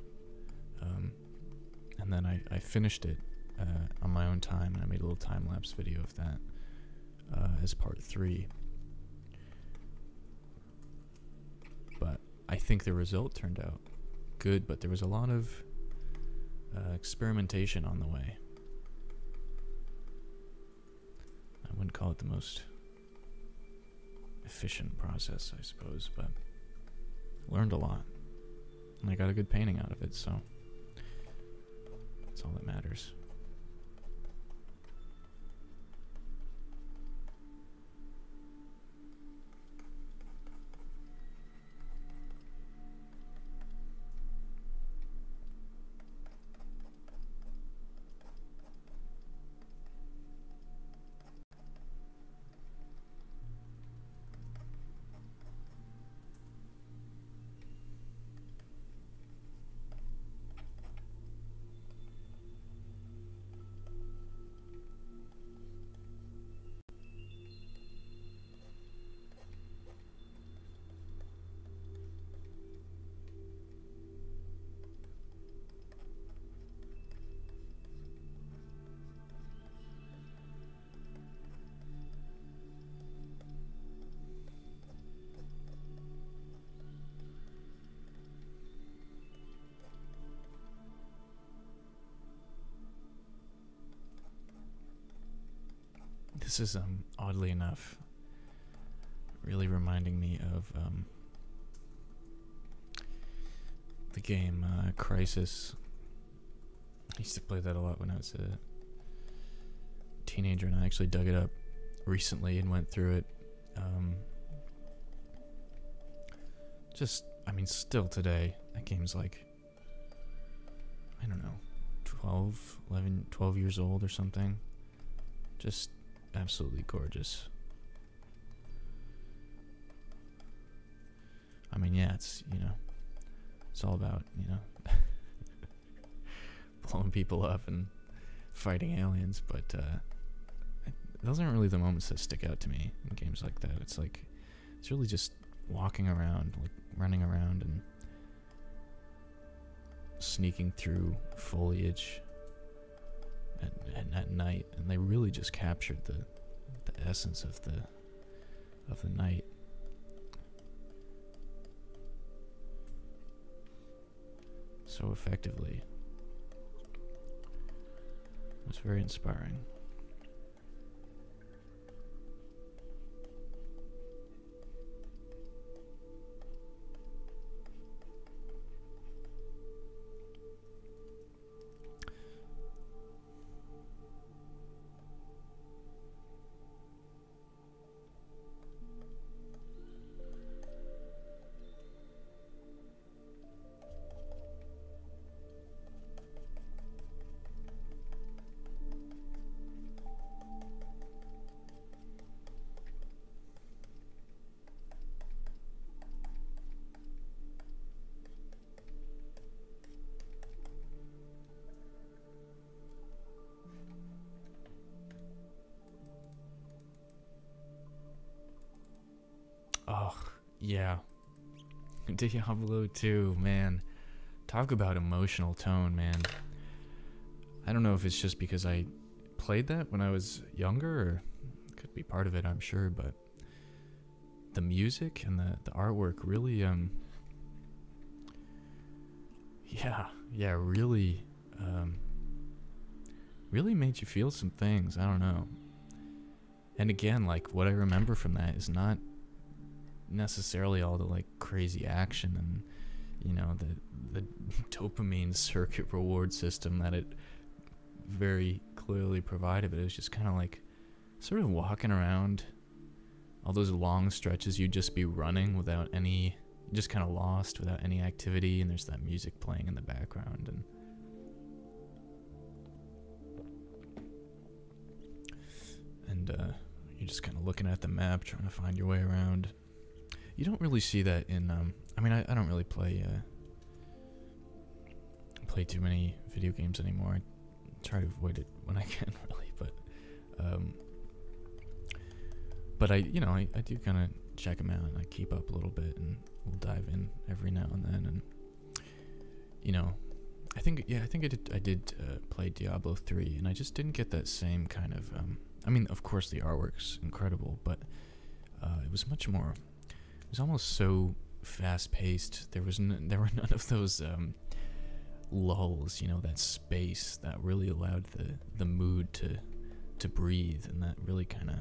I finished it on my own time, and I made a little time-lapse video of that as part 3. But I think the result turned out good, but there was a lot of experimentation on the way. I wouldn't call it the most efficient process, I suppose, but learned a lot, and I got a good painting out of it, so that's all that matters. This is, oddly enough, really reminding me of the game Crysis. I used to play that a lot when I was a teenager, and I actually dug it up recently and went through it. Still today, that game's like, I don't know, 12 years old or something. Just absolutely gorgeous. I mean, yeah, it's, you know, it's all about, you know, blowing people up and fighting aliens, but those aren't really the moments that stick out to me in games like that. It's like, it's really just walking around, like running around and sneaking through foliage at night, and they really just captured the essence of the night. So effectively. It was very inspiring. Yeah, Diablo 2, man. Talk about emotional tone, man. I don't know if it's just because I played that when I was younger, or it could be part of it, I'm sure, but the music and the artwork really, yeah, really, really made you feel some things. I don't know. And again, like, what I remember from that is not necessarily all the, like, crazy action and, you know, the dopamine circuit reward system that it very clearly provided, but it was just kind of like sort of walking around all those long stretches. You'd just be running without any, just kind of lost without any activity, and there's that music playing in the background, and you're just kind of looking at the map trying to find your way around. You don't really see that in I mean, I don't really play too many video games anymore. I try to avoid it when I can, really, but I, you know, I do kind of check them out, and I keep up a little bit, and we'll dive in every now and then. And you know, I think I did play Diablo 3, and I just didn't get that same kind of I mean, of course the artwork's incredible, but it was much more, it was almost so fast paced. There were none of those lulls, you know, that space that really allowed the mood to breathe, and that really kind of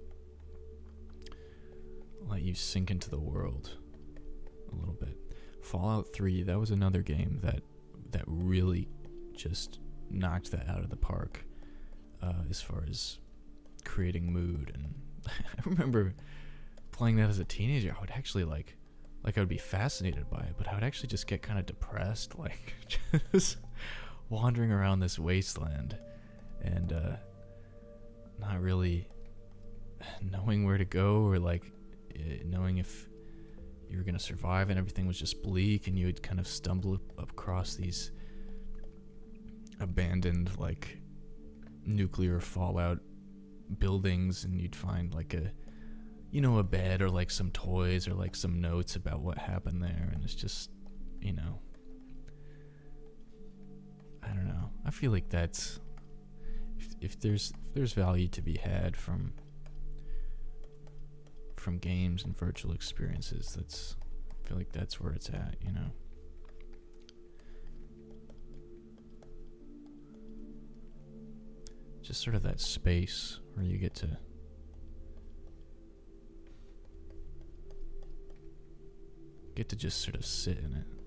let you sink into the world a little bit. Fallout 3, that was another game that really just knocked that out of the park as far as creating mood. And I remember playing that as a teenager. I would actually like I would be fascinated by it, but I would actually just get kind of depressed, like just wandering around this wasteland and not really knowing where to go, or like knowing if you were going to survive, and everything was just bleak, and you would kind of stumble across these abandoned, like, nuclear fallout buildings, and you'd find like a bed, or like some toys, or like some notes about what happened there, and it's just, you know, I don't know. I feel like that's, if there's value to be had from games and virtual experiences, I feel like that's where it's at, you know. Just sort of that space where you get to just sort of sit in it.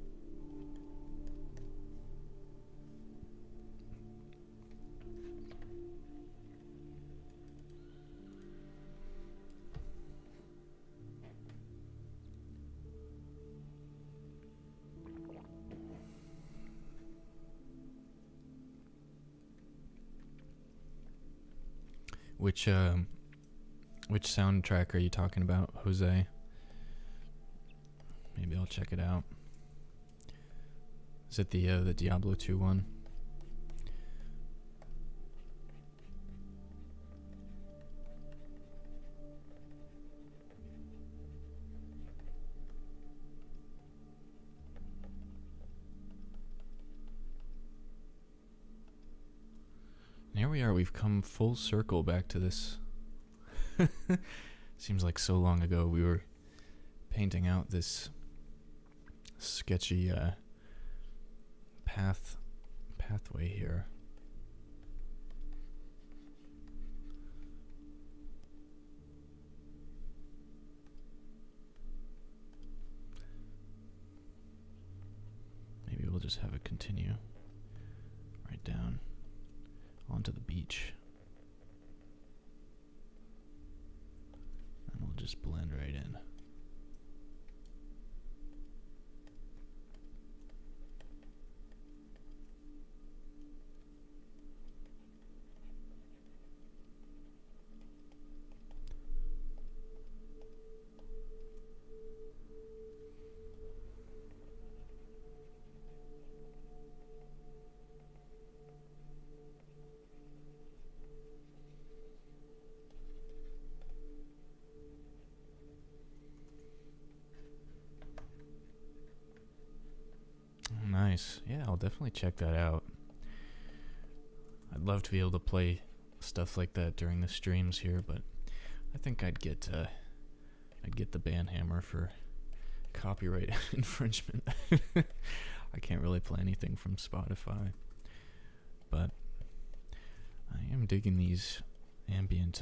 Which soundtrack are you talking about, Jose? Maybe I'll check it out. Is it the Diablo 2 one? And here we are, we've come full circle back to this. Seems like so long ago we were painting out this sketchy pathway here. Maybe we'll just have it continue right down onto the beach, and we'll just blend right in. definitely check that out. I'd love to be able to play stuff like that during the streams here, but I think I'd get the ban hammer for copyright infringement. I can't really play anything from Spotify, but I am digging these ambient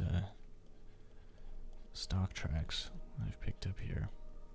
stock tracks I've picked up here.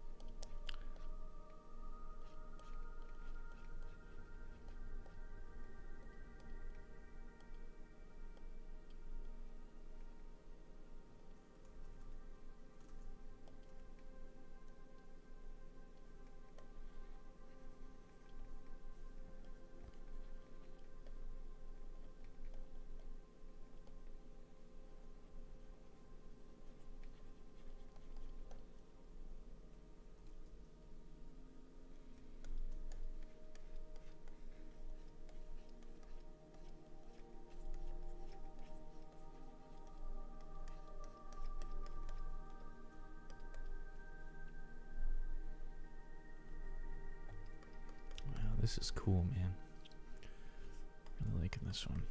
This is cool, man. Really liking this one.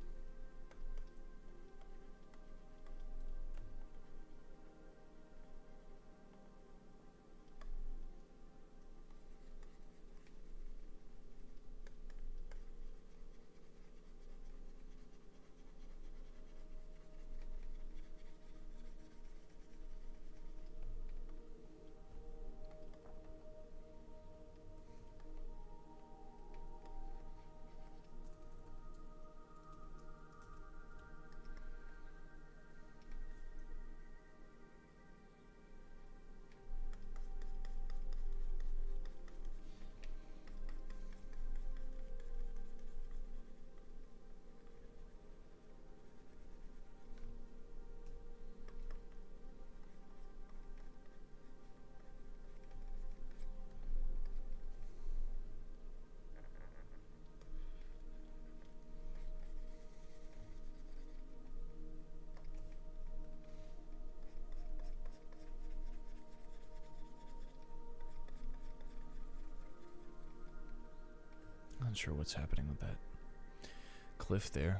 Not sure what's happening with that cliff there.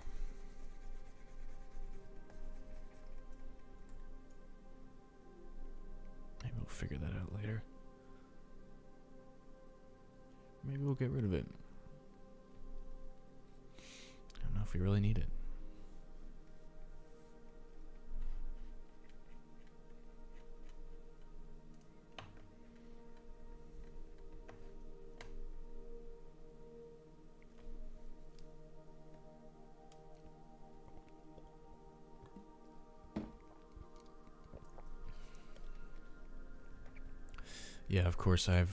Maybe we'll figure that out later. Maybe we'll get rid of it. I don't know if we really need it. Yeah, of course I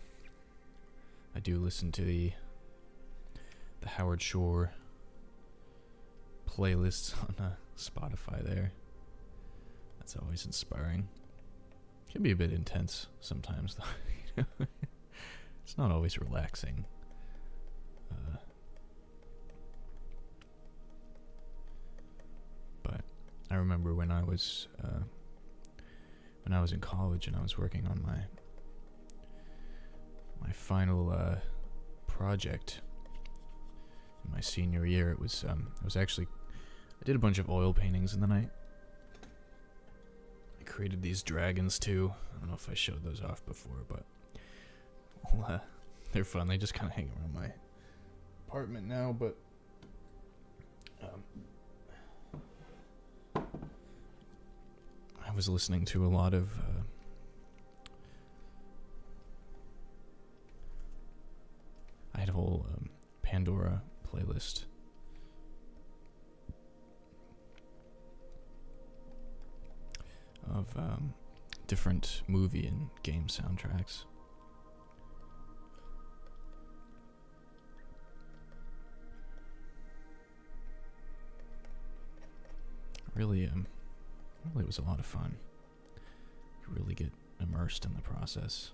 do listen to the Howard Shore playlists on Spotify there. That's always inspiring. Can be a bit intense sometimes though. It's not always relaxing. But I remember when I was in college and I was working on my final project in my senior year. It was actually, I did a bunch of oil paintings, and then I created these dragons too. I don't know if I showed those off before, but well, they're fun. They just kind of hang around my apartment now, but I was listening to a lot of I had a whole Pandora playlist of different movie and game soundtracks. Really was a lot of fun. You really get immersed in the process.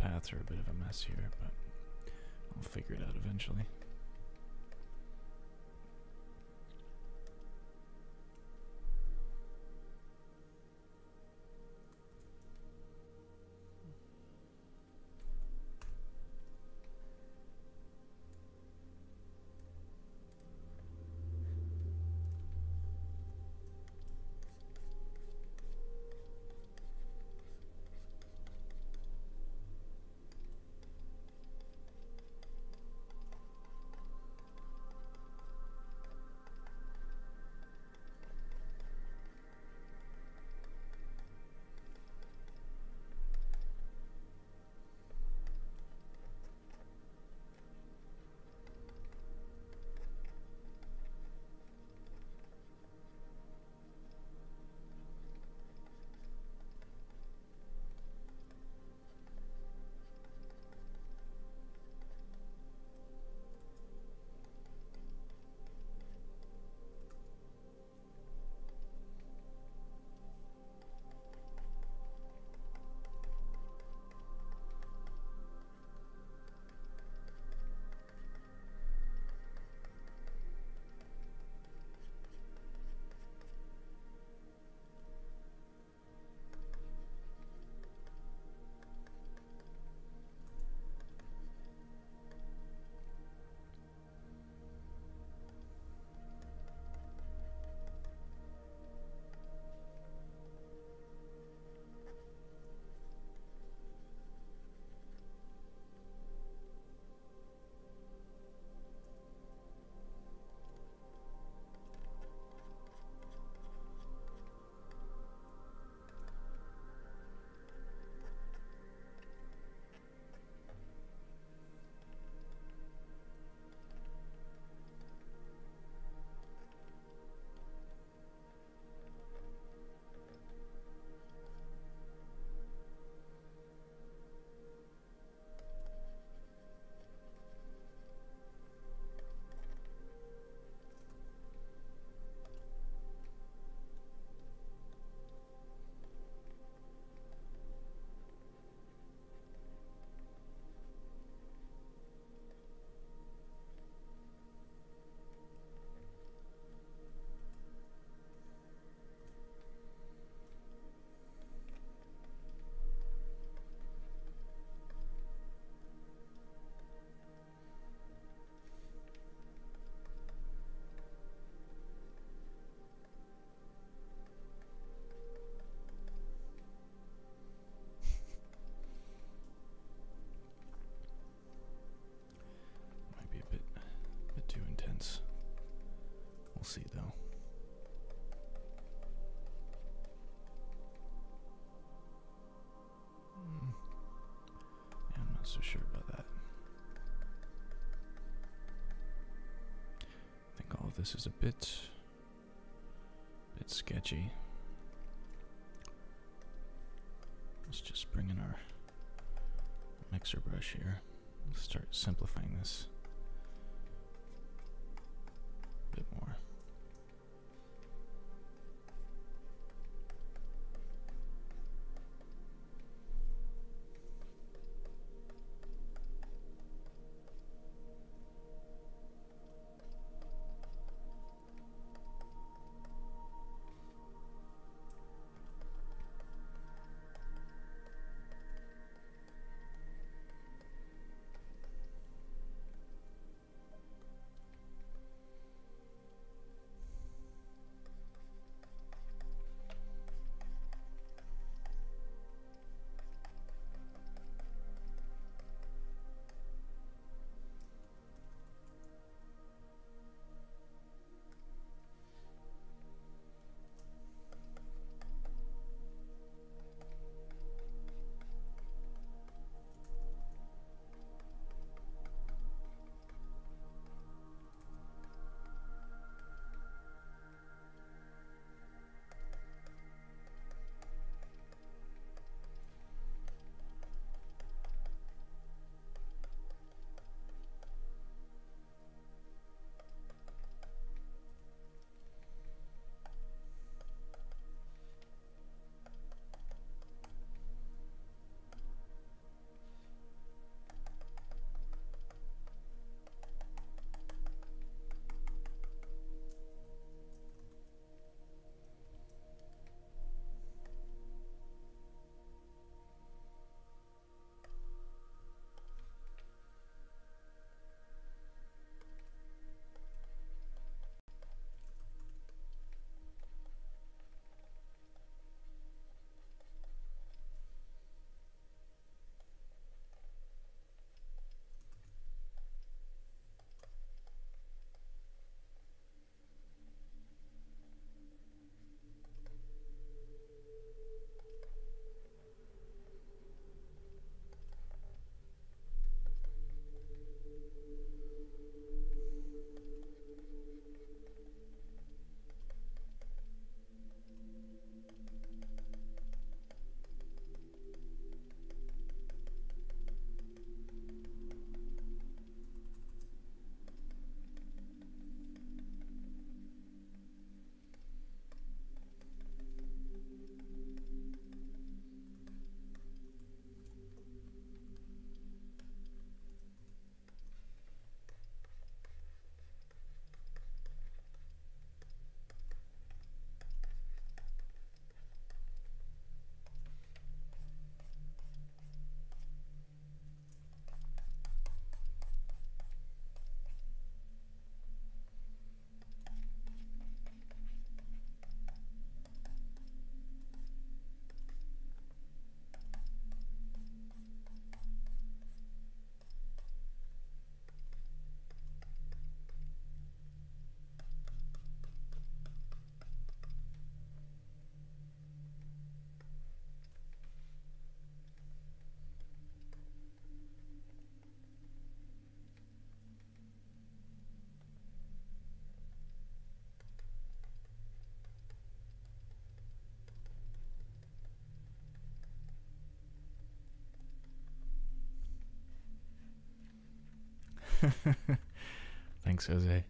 paths are a bit of a mess here, but I'll figure it out eventually. We'll see, though. Yeah, I'm not so sure about that. I think all of this is a bit sketchy. Let's just bring in our mixer brush here. Let's start simplifying this a bit more. Thanks, Jose.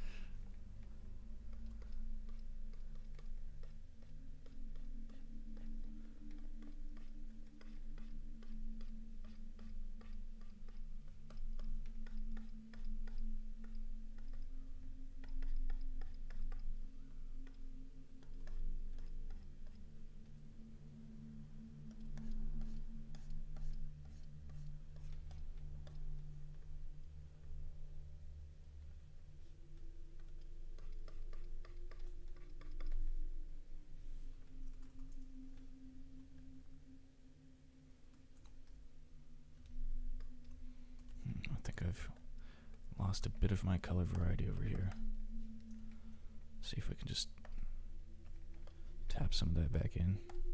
I think I've lost a bit of my color variety over here. See if we can just tap some of that back in.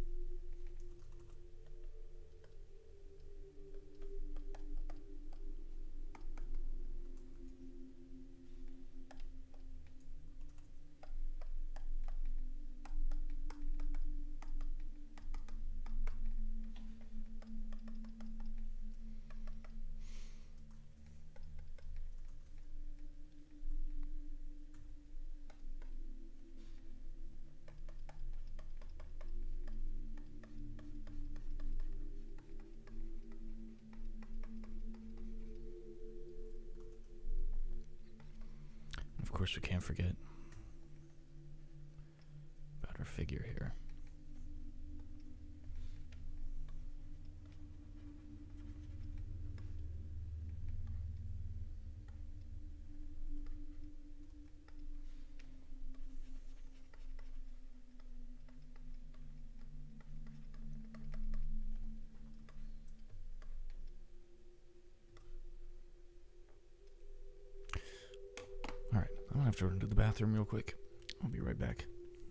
Of course, we can't forget about our figure here. Alright, I'm gonna have to run to the bathroom real quick. I'll be right back.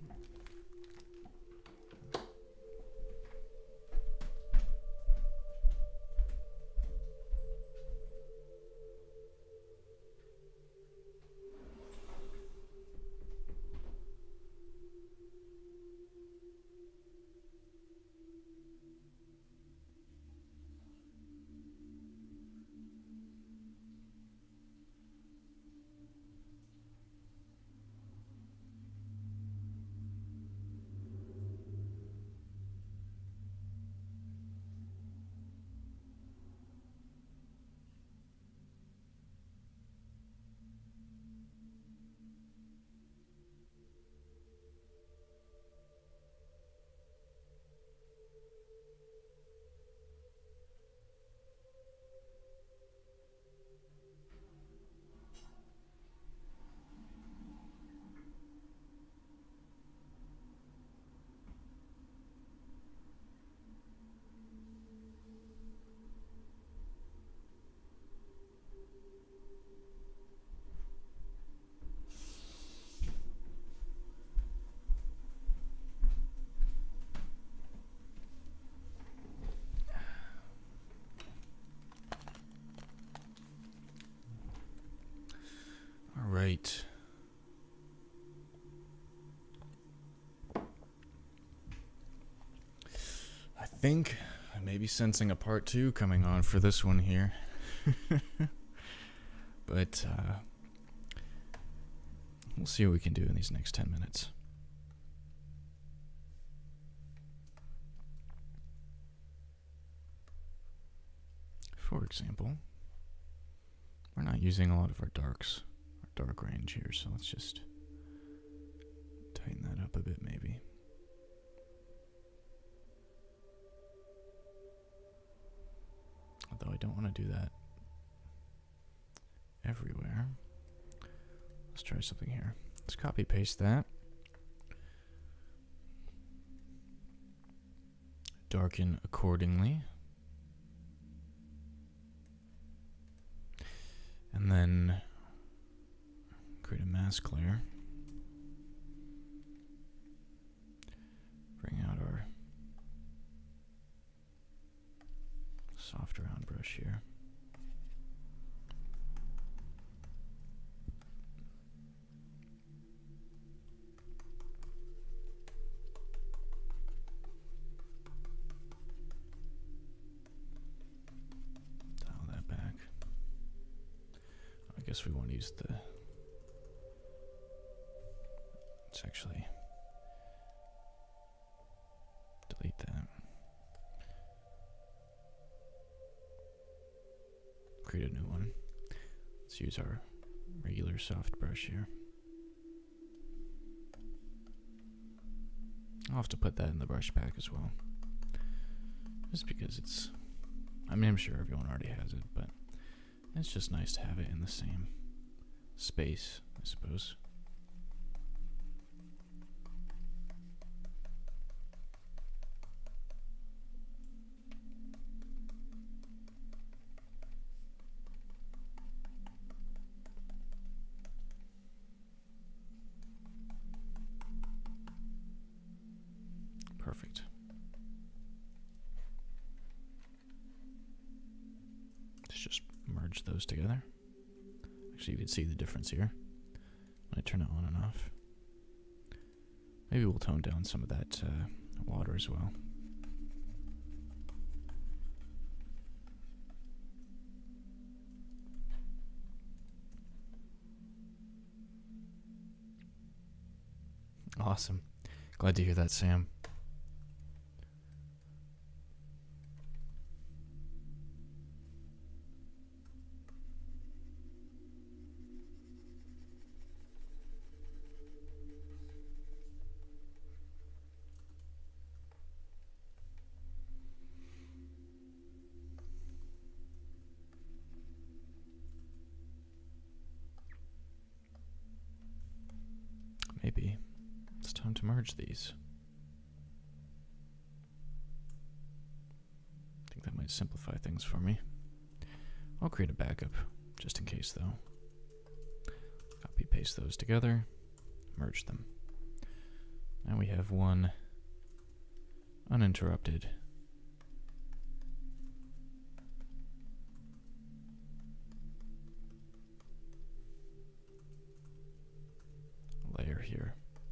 Alright. I think I may be sensing a part 2 coming on for this one here. But we'll see what we can do in these next 10 minutes. For example, we're not using a lot of our darks, our dark range here, so let's just tighten that up a bit maybe. Although I don't want to do that everywhere. Let's try something here. Let's copy paste that. Darken accordingly. And then create a mask layer. Bring out our soft round brush here. guess we want to use the... Let's actually delete that. Create a new one. Let's use our regular soft brush here. I'll have to put that in the brush pack as well. Just because it's... I mean, I'm sure everyone already has it, but it's just nice to have it in the same space, I suppose. Perfect. Let's just merge those together. Actually, you can see the difference here when I turn it on and off. Maybe we'll tone down some of that water as well. Awesome. Glad to hear that, Sam. Maybe it's time to merge these. I think that might simplify things for me. I'll create a backup just in case though. Copy paste those together, merge them. Now we have one uninterrupted layer here.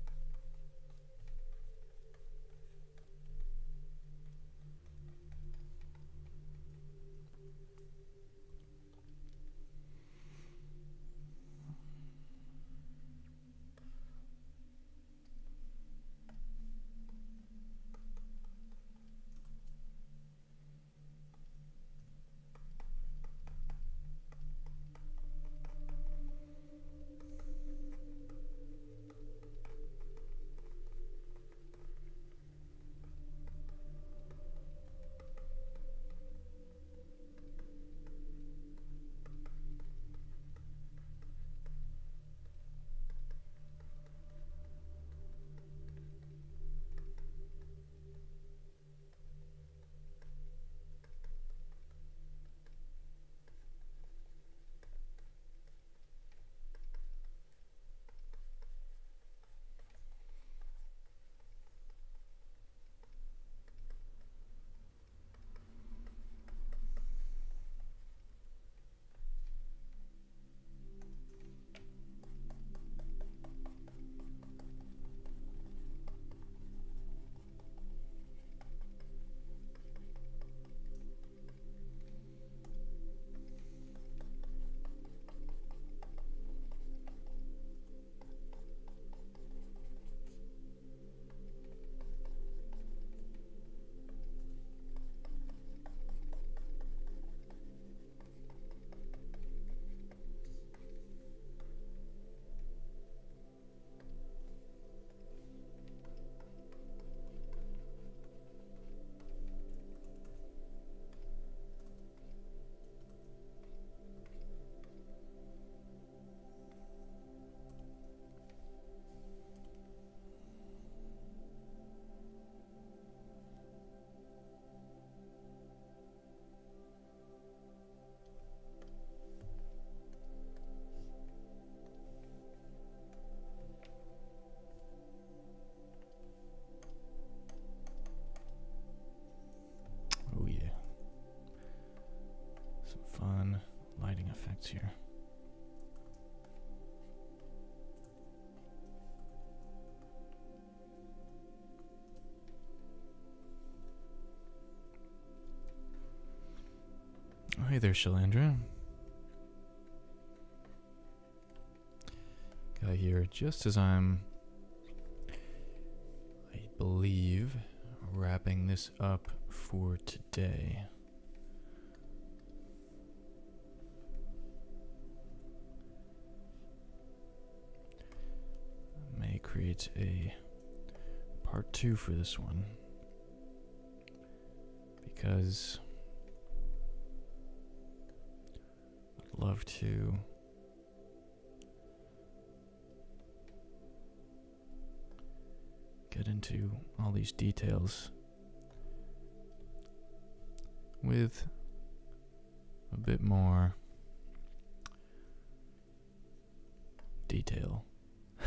Oh yeah. Some fun lighting effects here. Oh, hey there, Shalandra. here just as I'm, I believe, wrapping this up for today. I may create a part 2 for this one, because I'd love to get into all these details with a bit more detail.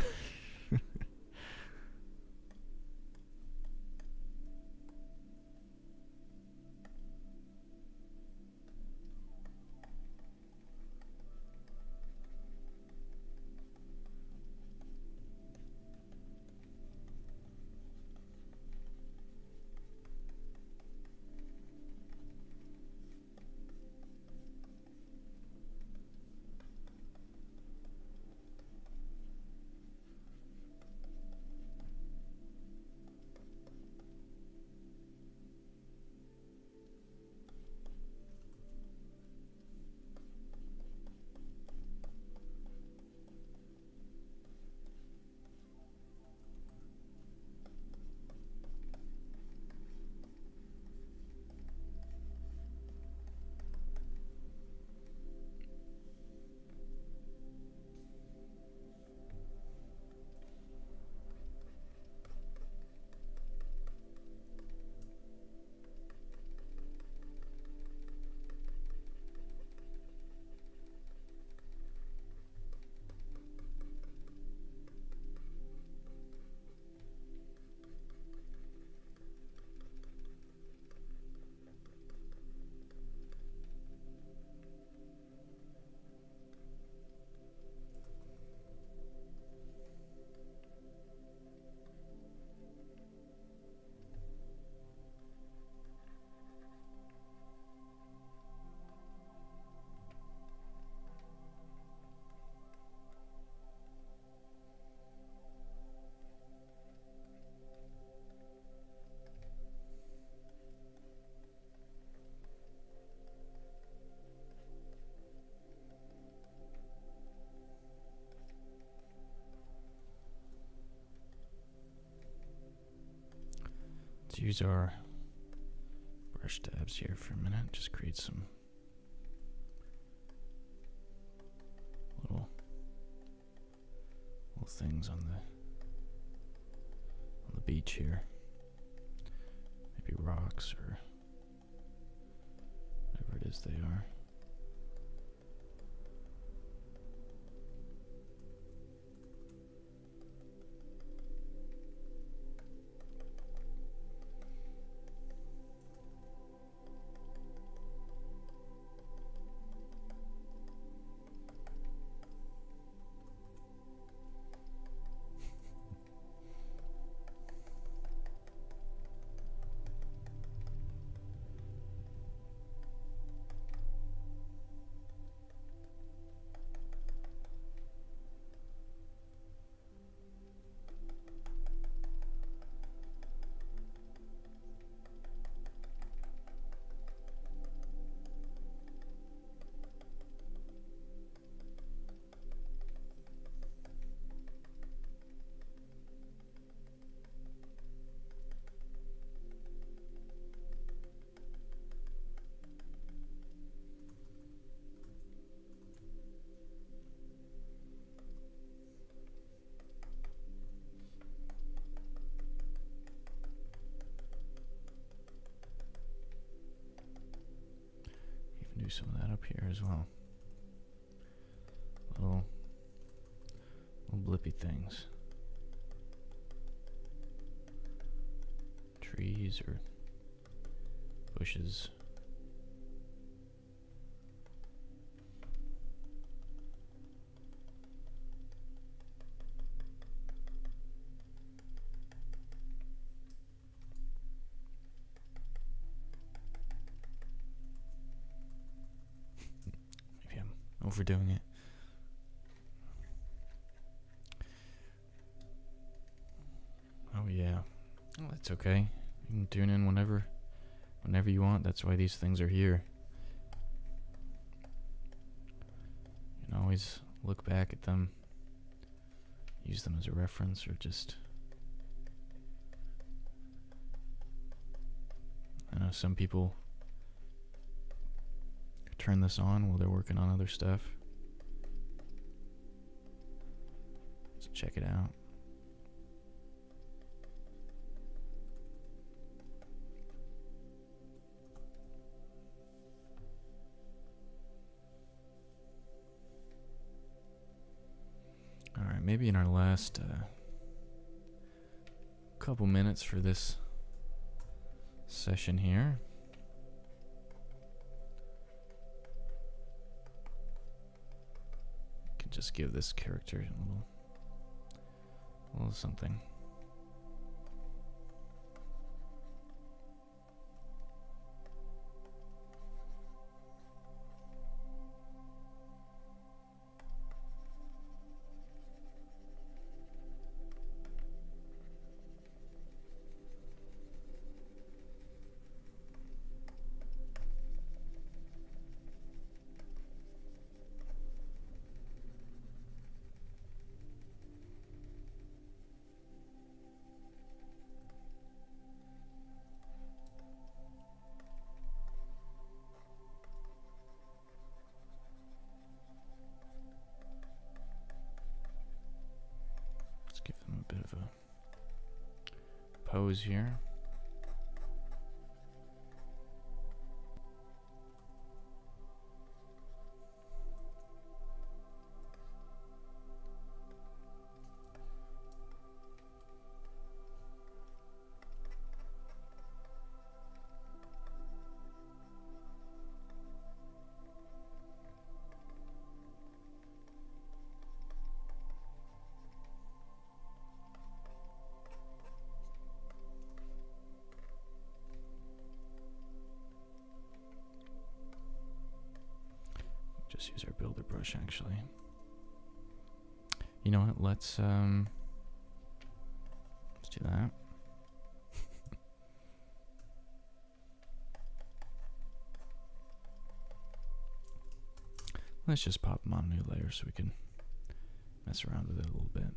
Let's use our brush tabs here for a minute. Just create some little things on the beach here. Maybe rocks or whatever it is they are. Do some of that up here as well. Little blippy things. Trees or bushes. Overdoing it. It's okay. You can tune in whenever you want. That's why these things are here. You can always look back at them, use them as a reference, or just... I know some people turn this on while they're working on other stuff. Let's check it out. Alright, maybe in our last couple minutes for this session here, I can just give this character a little something. Give them a bit of a pose here. Just use our builder brush, actually. You know what? Let's do that. Let's just pop them on a new layer so we can mess around with it a little bit.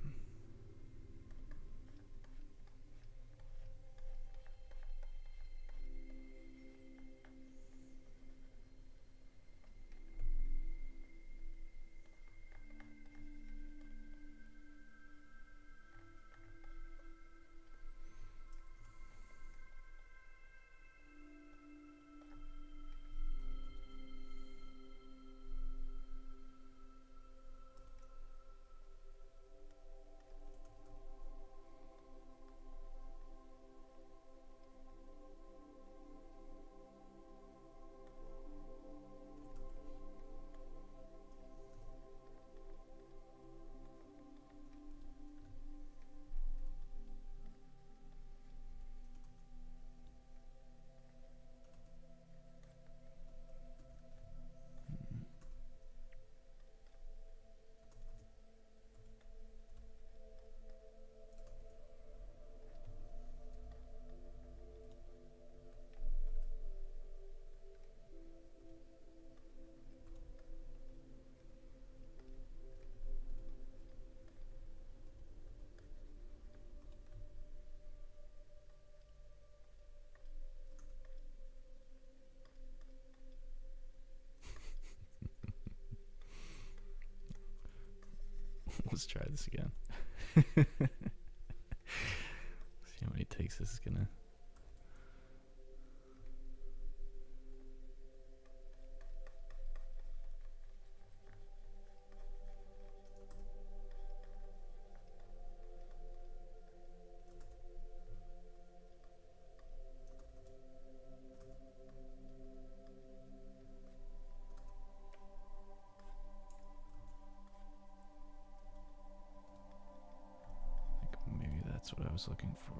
Let's try this again. See how many takes this is gonna. That's what I was looking for.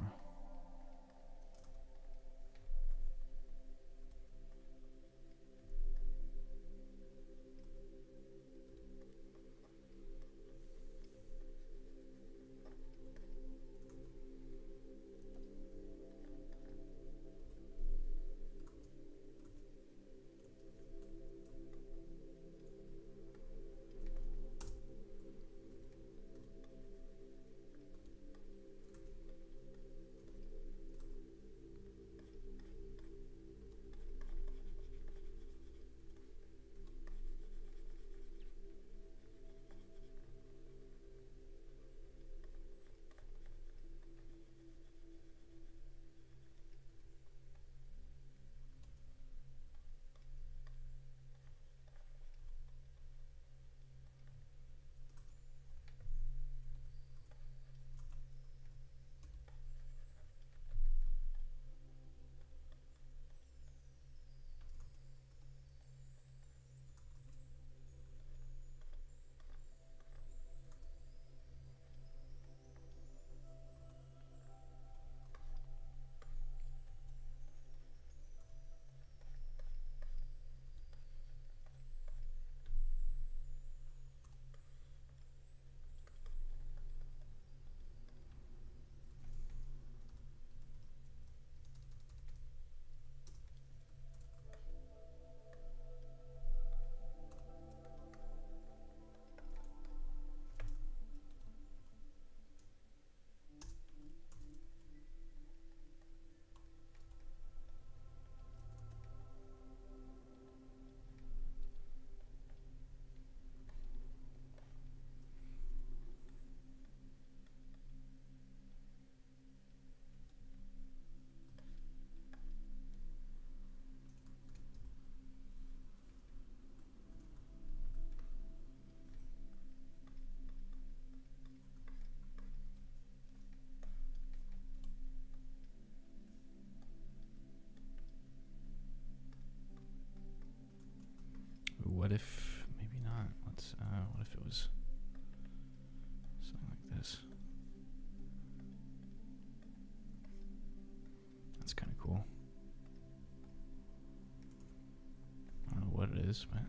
is, but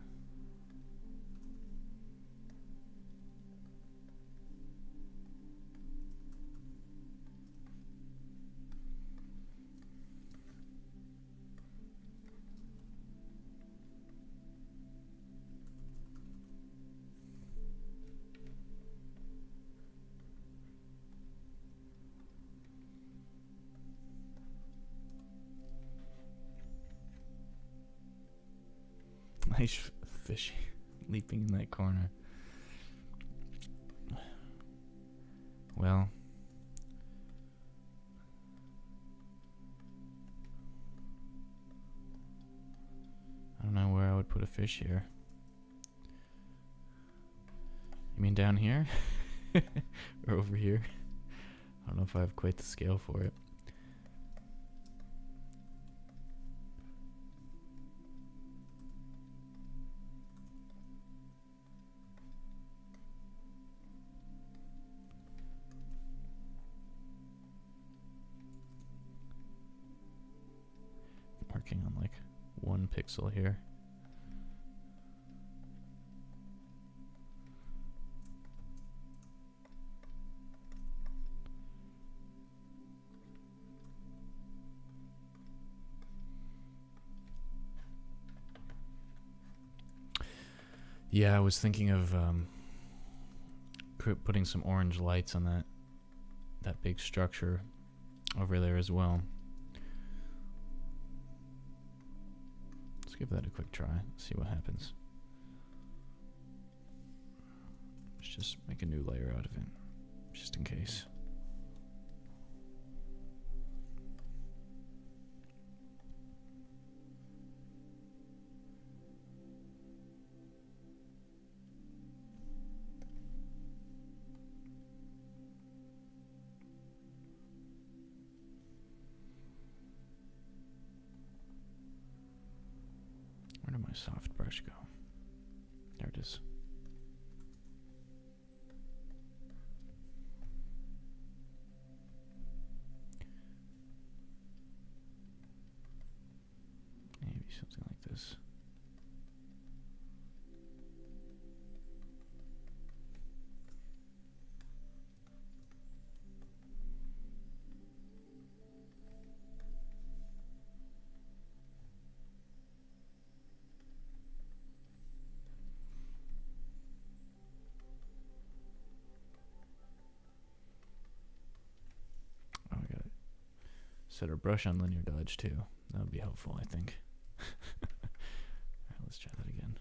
nice fish leaping in that corner. Well, I don't know where I would put a fish here. You mean down here? Or over here? I don't know if I have quite the scale for it. Marking on like 1 pixel here. Yeah, I was thinking of putting some orange lights on that big structure over there as well. Let's give that a quick try, see what happens. Let's just make a new layer out of it, just in case. Where did my soft brush go? There it is. Maybe something like this. Set our brush on linear dodge too. That would be helpful, I think. Alright, let's try that again.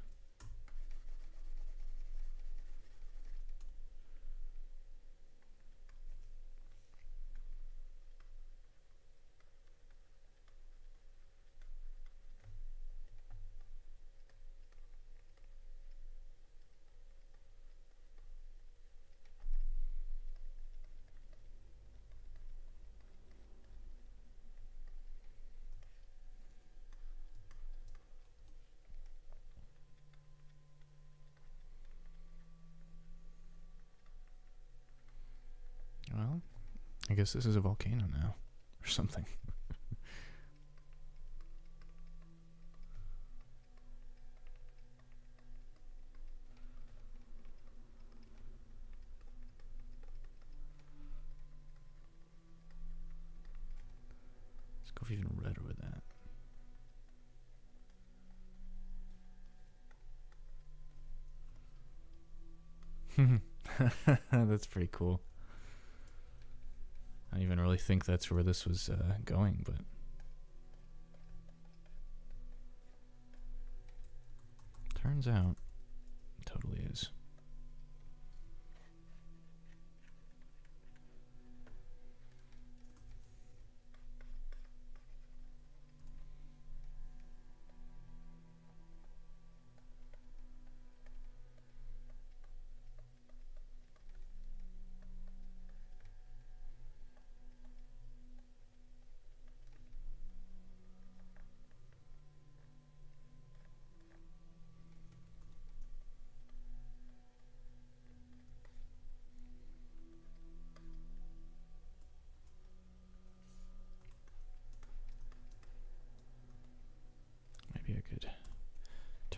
Well, I guess this is a volcano now, or something. Let's go even redder with that. That's pretty cool. I don't even really think that's where this was going, but turns out it totally is.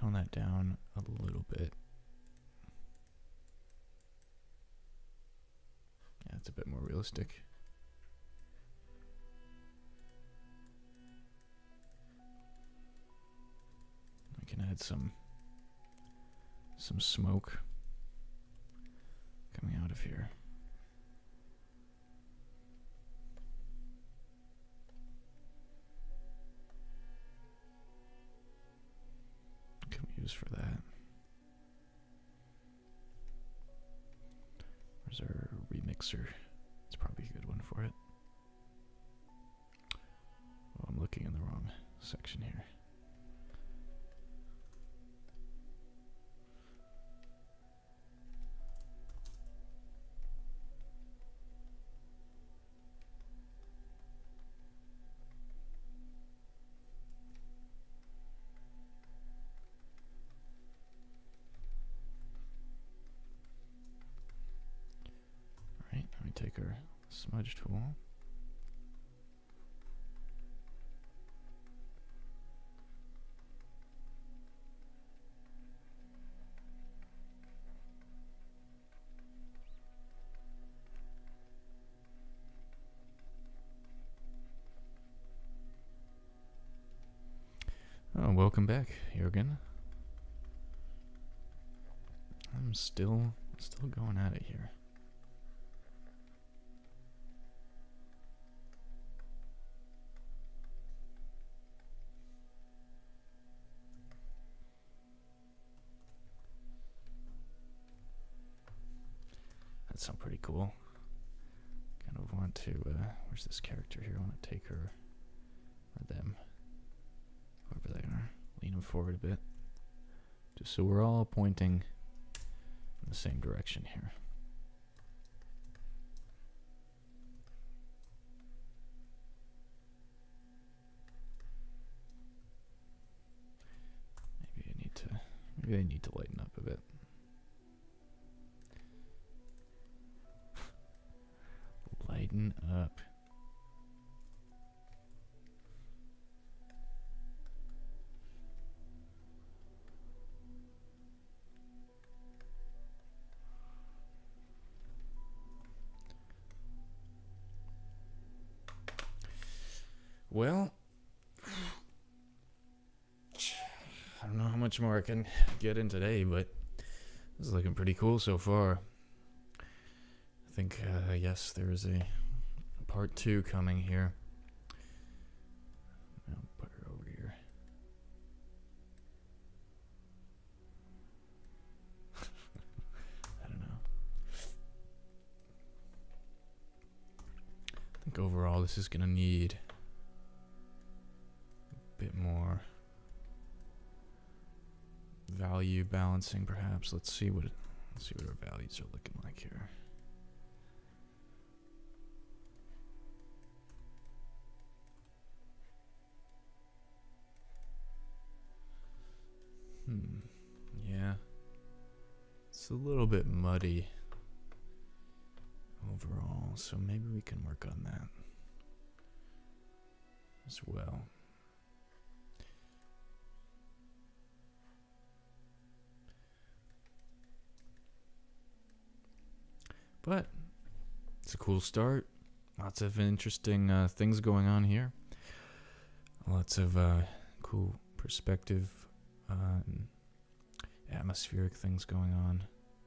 tone that down a little bit. Yeah, it's a bit more realistic. I can add some smoke coming out of here. What can we use for that? Where's our remixer? It's probably a good one for it. Oh, I'm looking in the wrong section here. Take our smudge tool. Oh, welcome back, Jürgen. I'm still going at it here. That sounds pretty cool. Kind of want to, where's this character here? I want to take her, or them, whoever they are, lean them forward a bit. Just so we're all pointing in the same direction here. Maybe I need to lighten up a bit. Lighten up. Well, I don't know how much more I can get in today, but this is looking pretty cool so far. I think, yes, there is a part 2 coming here. I'll put her over here. I don't know. I think overall this is gonna need a bit more value balancing, perhaps. Let's see what our values are looking like here. Yeah. It's a little bit muddy overall, so maybe we can work on that as well. But it's a cool start. Lots of interesting things going on here. Lots of cool perspective and atmospheric things going on.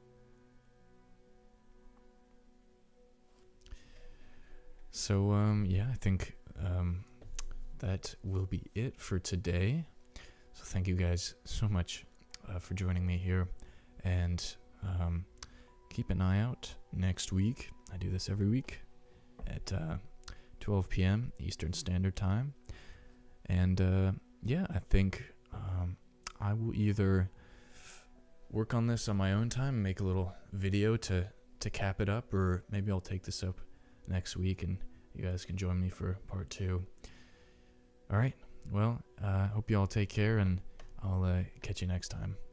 So yeah, I think that will be it for today. So thank you guys so much for joining me here, and keep an eye out next week. I do this every week at 12 p.m. Eastern Standard Time, and yeah, I think I will either work on this on my own time and make a little video to cap it up, or maybe I'll take this up next week and you guys can join me for part 2. Alright, well, hope you all take care, and I'll catch you next time.